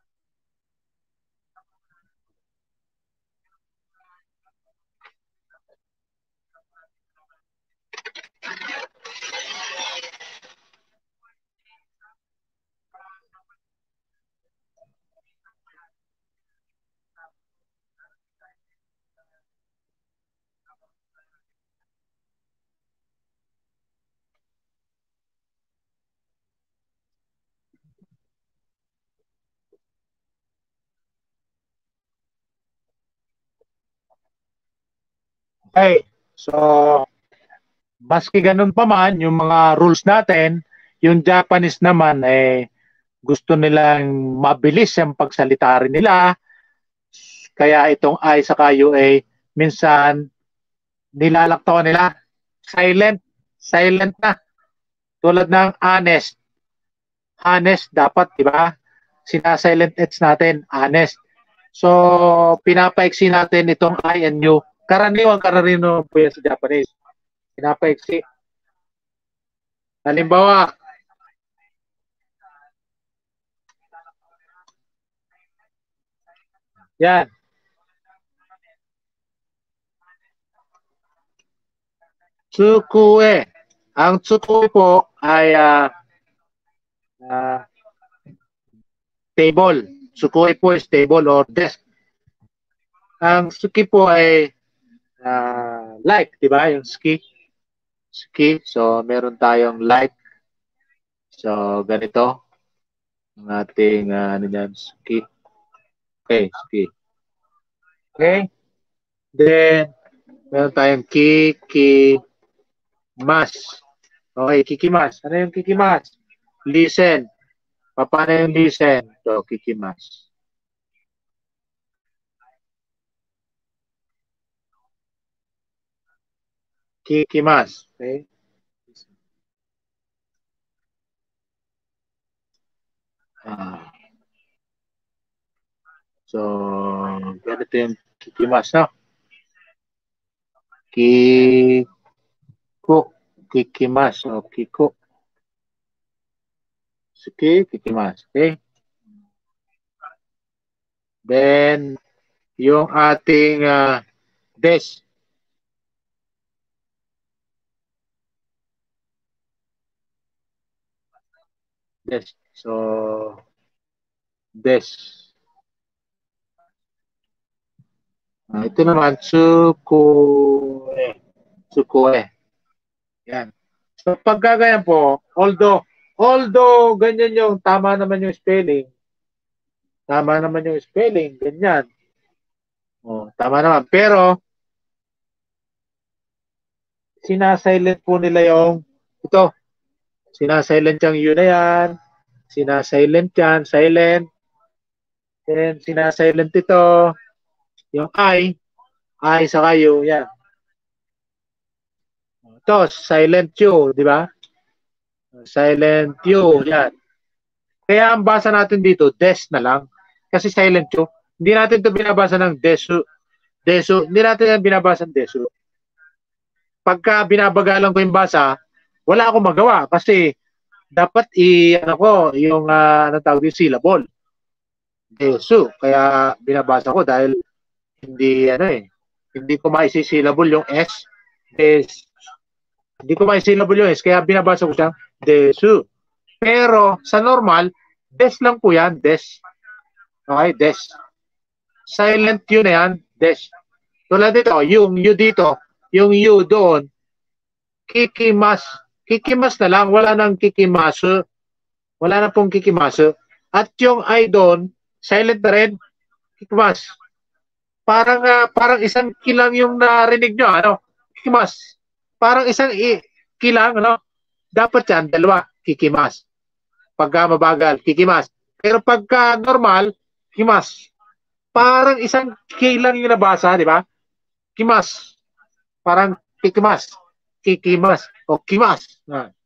[SPEAKER 1] Okay. So, maski ganun pa man, yung mga rules natin, yung Japanese naman, eh, gusto nilang mabilis yung pagsalita rin nila. Kaya itong I sa U A, minsan, nilalaktawan nila. Silent. Silent na. Tulad ng honest. Honest dapat, di ba? Sinasilent H natin, honest. So, pinapaiksi natin itong I and U. Karaniwang karaniwang po yan sa Japanese. Pinapaiksi. Halimbawa, yan. Tsukue. Ang tsukue po ay uh, uh, table. Tsukue po is table or desk. Ang suki po ay uh, like, di ba? Yung ski. Ski. So, meron tayong like. So, ganito. Ang ating, uh, ano yan, ski. Okay, ski. Okay. Then, meron tayong kikimas. Okay, kikimas. Ano yung kikimas? Listen. Paano yung listen? So, kikimas. Kikimas. Okay. Ah. So, ganito yung kikimas, no? Kiko. Kikimas. O, kiko. Sige, kikimas. Okay. Then, yung ating uh, desk. Desk. So, desk. Ah, ito naman, tsukue. Tsukue. Yan. So, pagkagayan po, although, although ganyan yung tama naman yung spelling, tama naman yung spelling, ganyan. Oh, tama naman. Pero, sinasilent po nila yung, ito, sinasilent yung yun na yan, sinasilent yan, silent, then sinasilent ito, yung I, I sa kayo, yan. Ito, silent you, di ba? Silent you, yan. Kaya ang basa natin dito, des na lang. Kasi silent you. Hindi natin ito binabasa ng desu. Desu. Hindi natin yan binabasa ng desu. Pagka binabagalan ko yung basa, wala akong magawa kasi dapat i ano ko yung uh, ano tawag yung syllable. Desu. Kaya binabasa ko dahil hindi ano eh hindi ko maisi-syllable yung S. Des. Hindi ko maisi-syllable yung S kaya binabasa ko siya desu. Pero sa normal, des lang po yan, des. Okay, des. Silent yun na yan, des. Tulad dito, yung you dito, yung you doon, kikimas. Kikimas na lang, wala nang kikimasu. Wala na pong kikimasu. At yung I doon, silent na rin, kikimas. Parang uh, parang isang kilang yung narinig nyo, ano? Kikimas. Parang isang i kilang, ano? Dapat yan, dalawa, kikimas. Pagka mabagal, kikimas. Pero pagka normal, kimas. Parang isang K lang yung nabasa, di ba? Kimas. Parang kikimas. Kikimas. O kimas.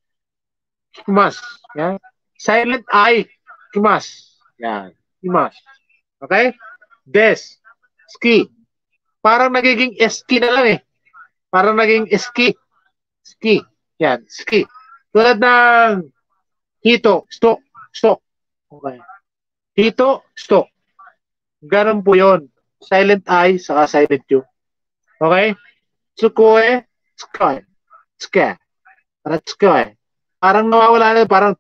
[SPEAKER 1] Kimas. Yan. Silent I. Kimas. Yan. Kimas. Okay? Des. Ski. Parang nagiging ski na lang eh. Parang naging ski. Ski. Yan. Ski. Tulad ng hito. Stok. Stok. Okay. Hito. Stok. Ganun po yun. Silent I, saka silent U. Okay? Tsukue, tsukoy. Tsuke. Parang tsukoy. Parang nawawala na, parang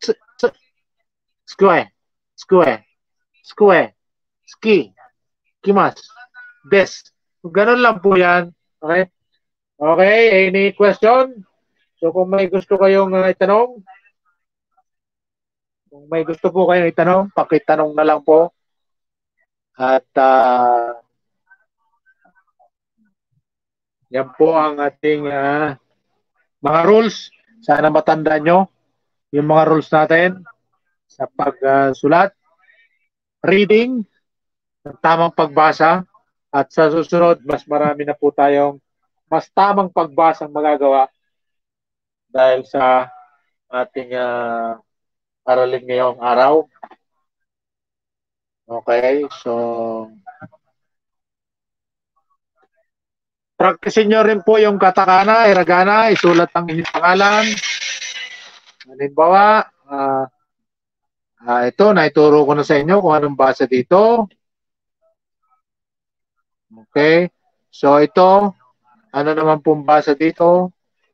[SPEAKER 1] tsukoy. Tsukoy. Tsukoy. Ski. Kimas. Des. Ganun lang po yan. Okay? Okay, any question? So kung may gusto kayong uh, itanong, kung may gusto po kayong itanong, pakitanong na lang po. At uh, yan po ang ating uh, mga rules. Sana matanda nyo yung mga rules natin sa pagsulat, uh, reading, ng tamang pagbasa, at sa susunod, mas marami na po tayong mas tamang pagbasang magagawa dahil sa ating uh, aralin ngayong araw. Okay, so practicein nyo rin po yung katakana, hiragana, isulat ang inyong pangalan. Halimbawa, uh, uh, ito, naituro ko na sa inyo kung anong basa dito. Okay, so ito, ano naman pong basa dito?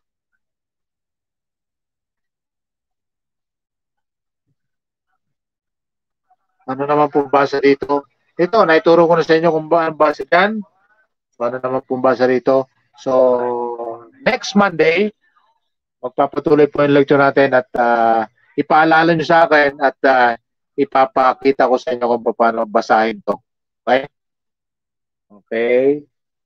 [SPEAKER 1] Ano naman pong basa dito? Ito, naituro ko na sa inyo kung ba ang basa dyan. So, ano naman pong basa dito? So, next Monday, magpapatuloy po yung lecture natin at uh, ipaalala nyo sa akin at uh, ipapakita ko sa inyo kung paano basahin to. Okay? Okay.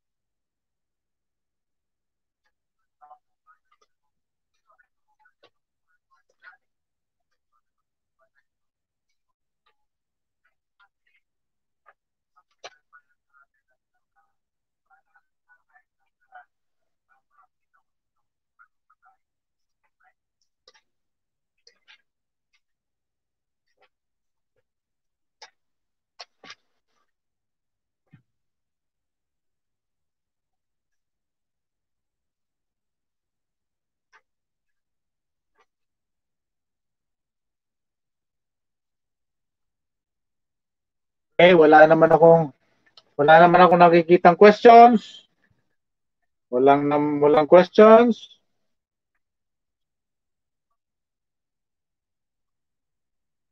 [SPEAKER 1] Okay, wala naman akong wala naman akong nakikitang questions. Walang walang questions.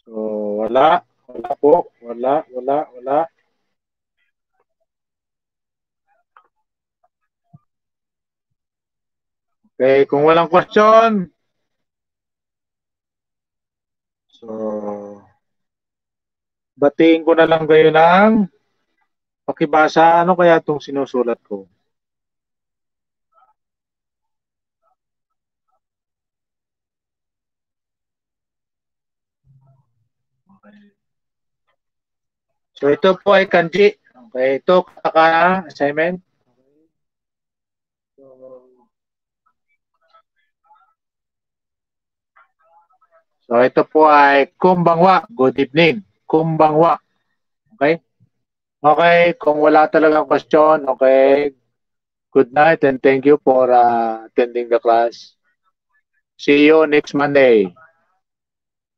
[SPEAKER 1] So, wala. Wala po. Wala, wala, wala. Okay, kung walang question, so, batiin ko na lang kayo ng pakibasa. Ano kaya itong sinusulat ko? Okay. So, ito po ay kanji. Okay, ito katakana assignment. So, so, ito po ay kumbangwa. Good evening. Kumbangwa. Okay? Okay, kung wala talagang question, okay. Good night and thank you for uh, attending the class. See you next Monday.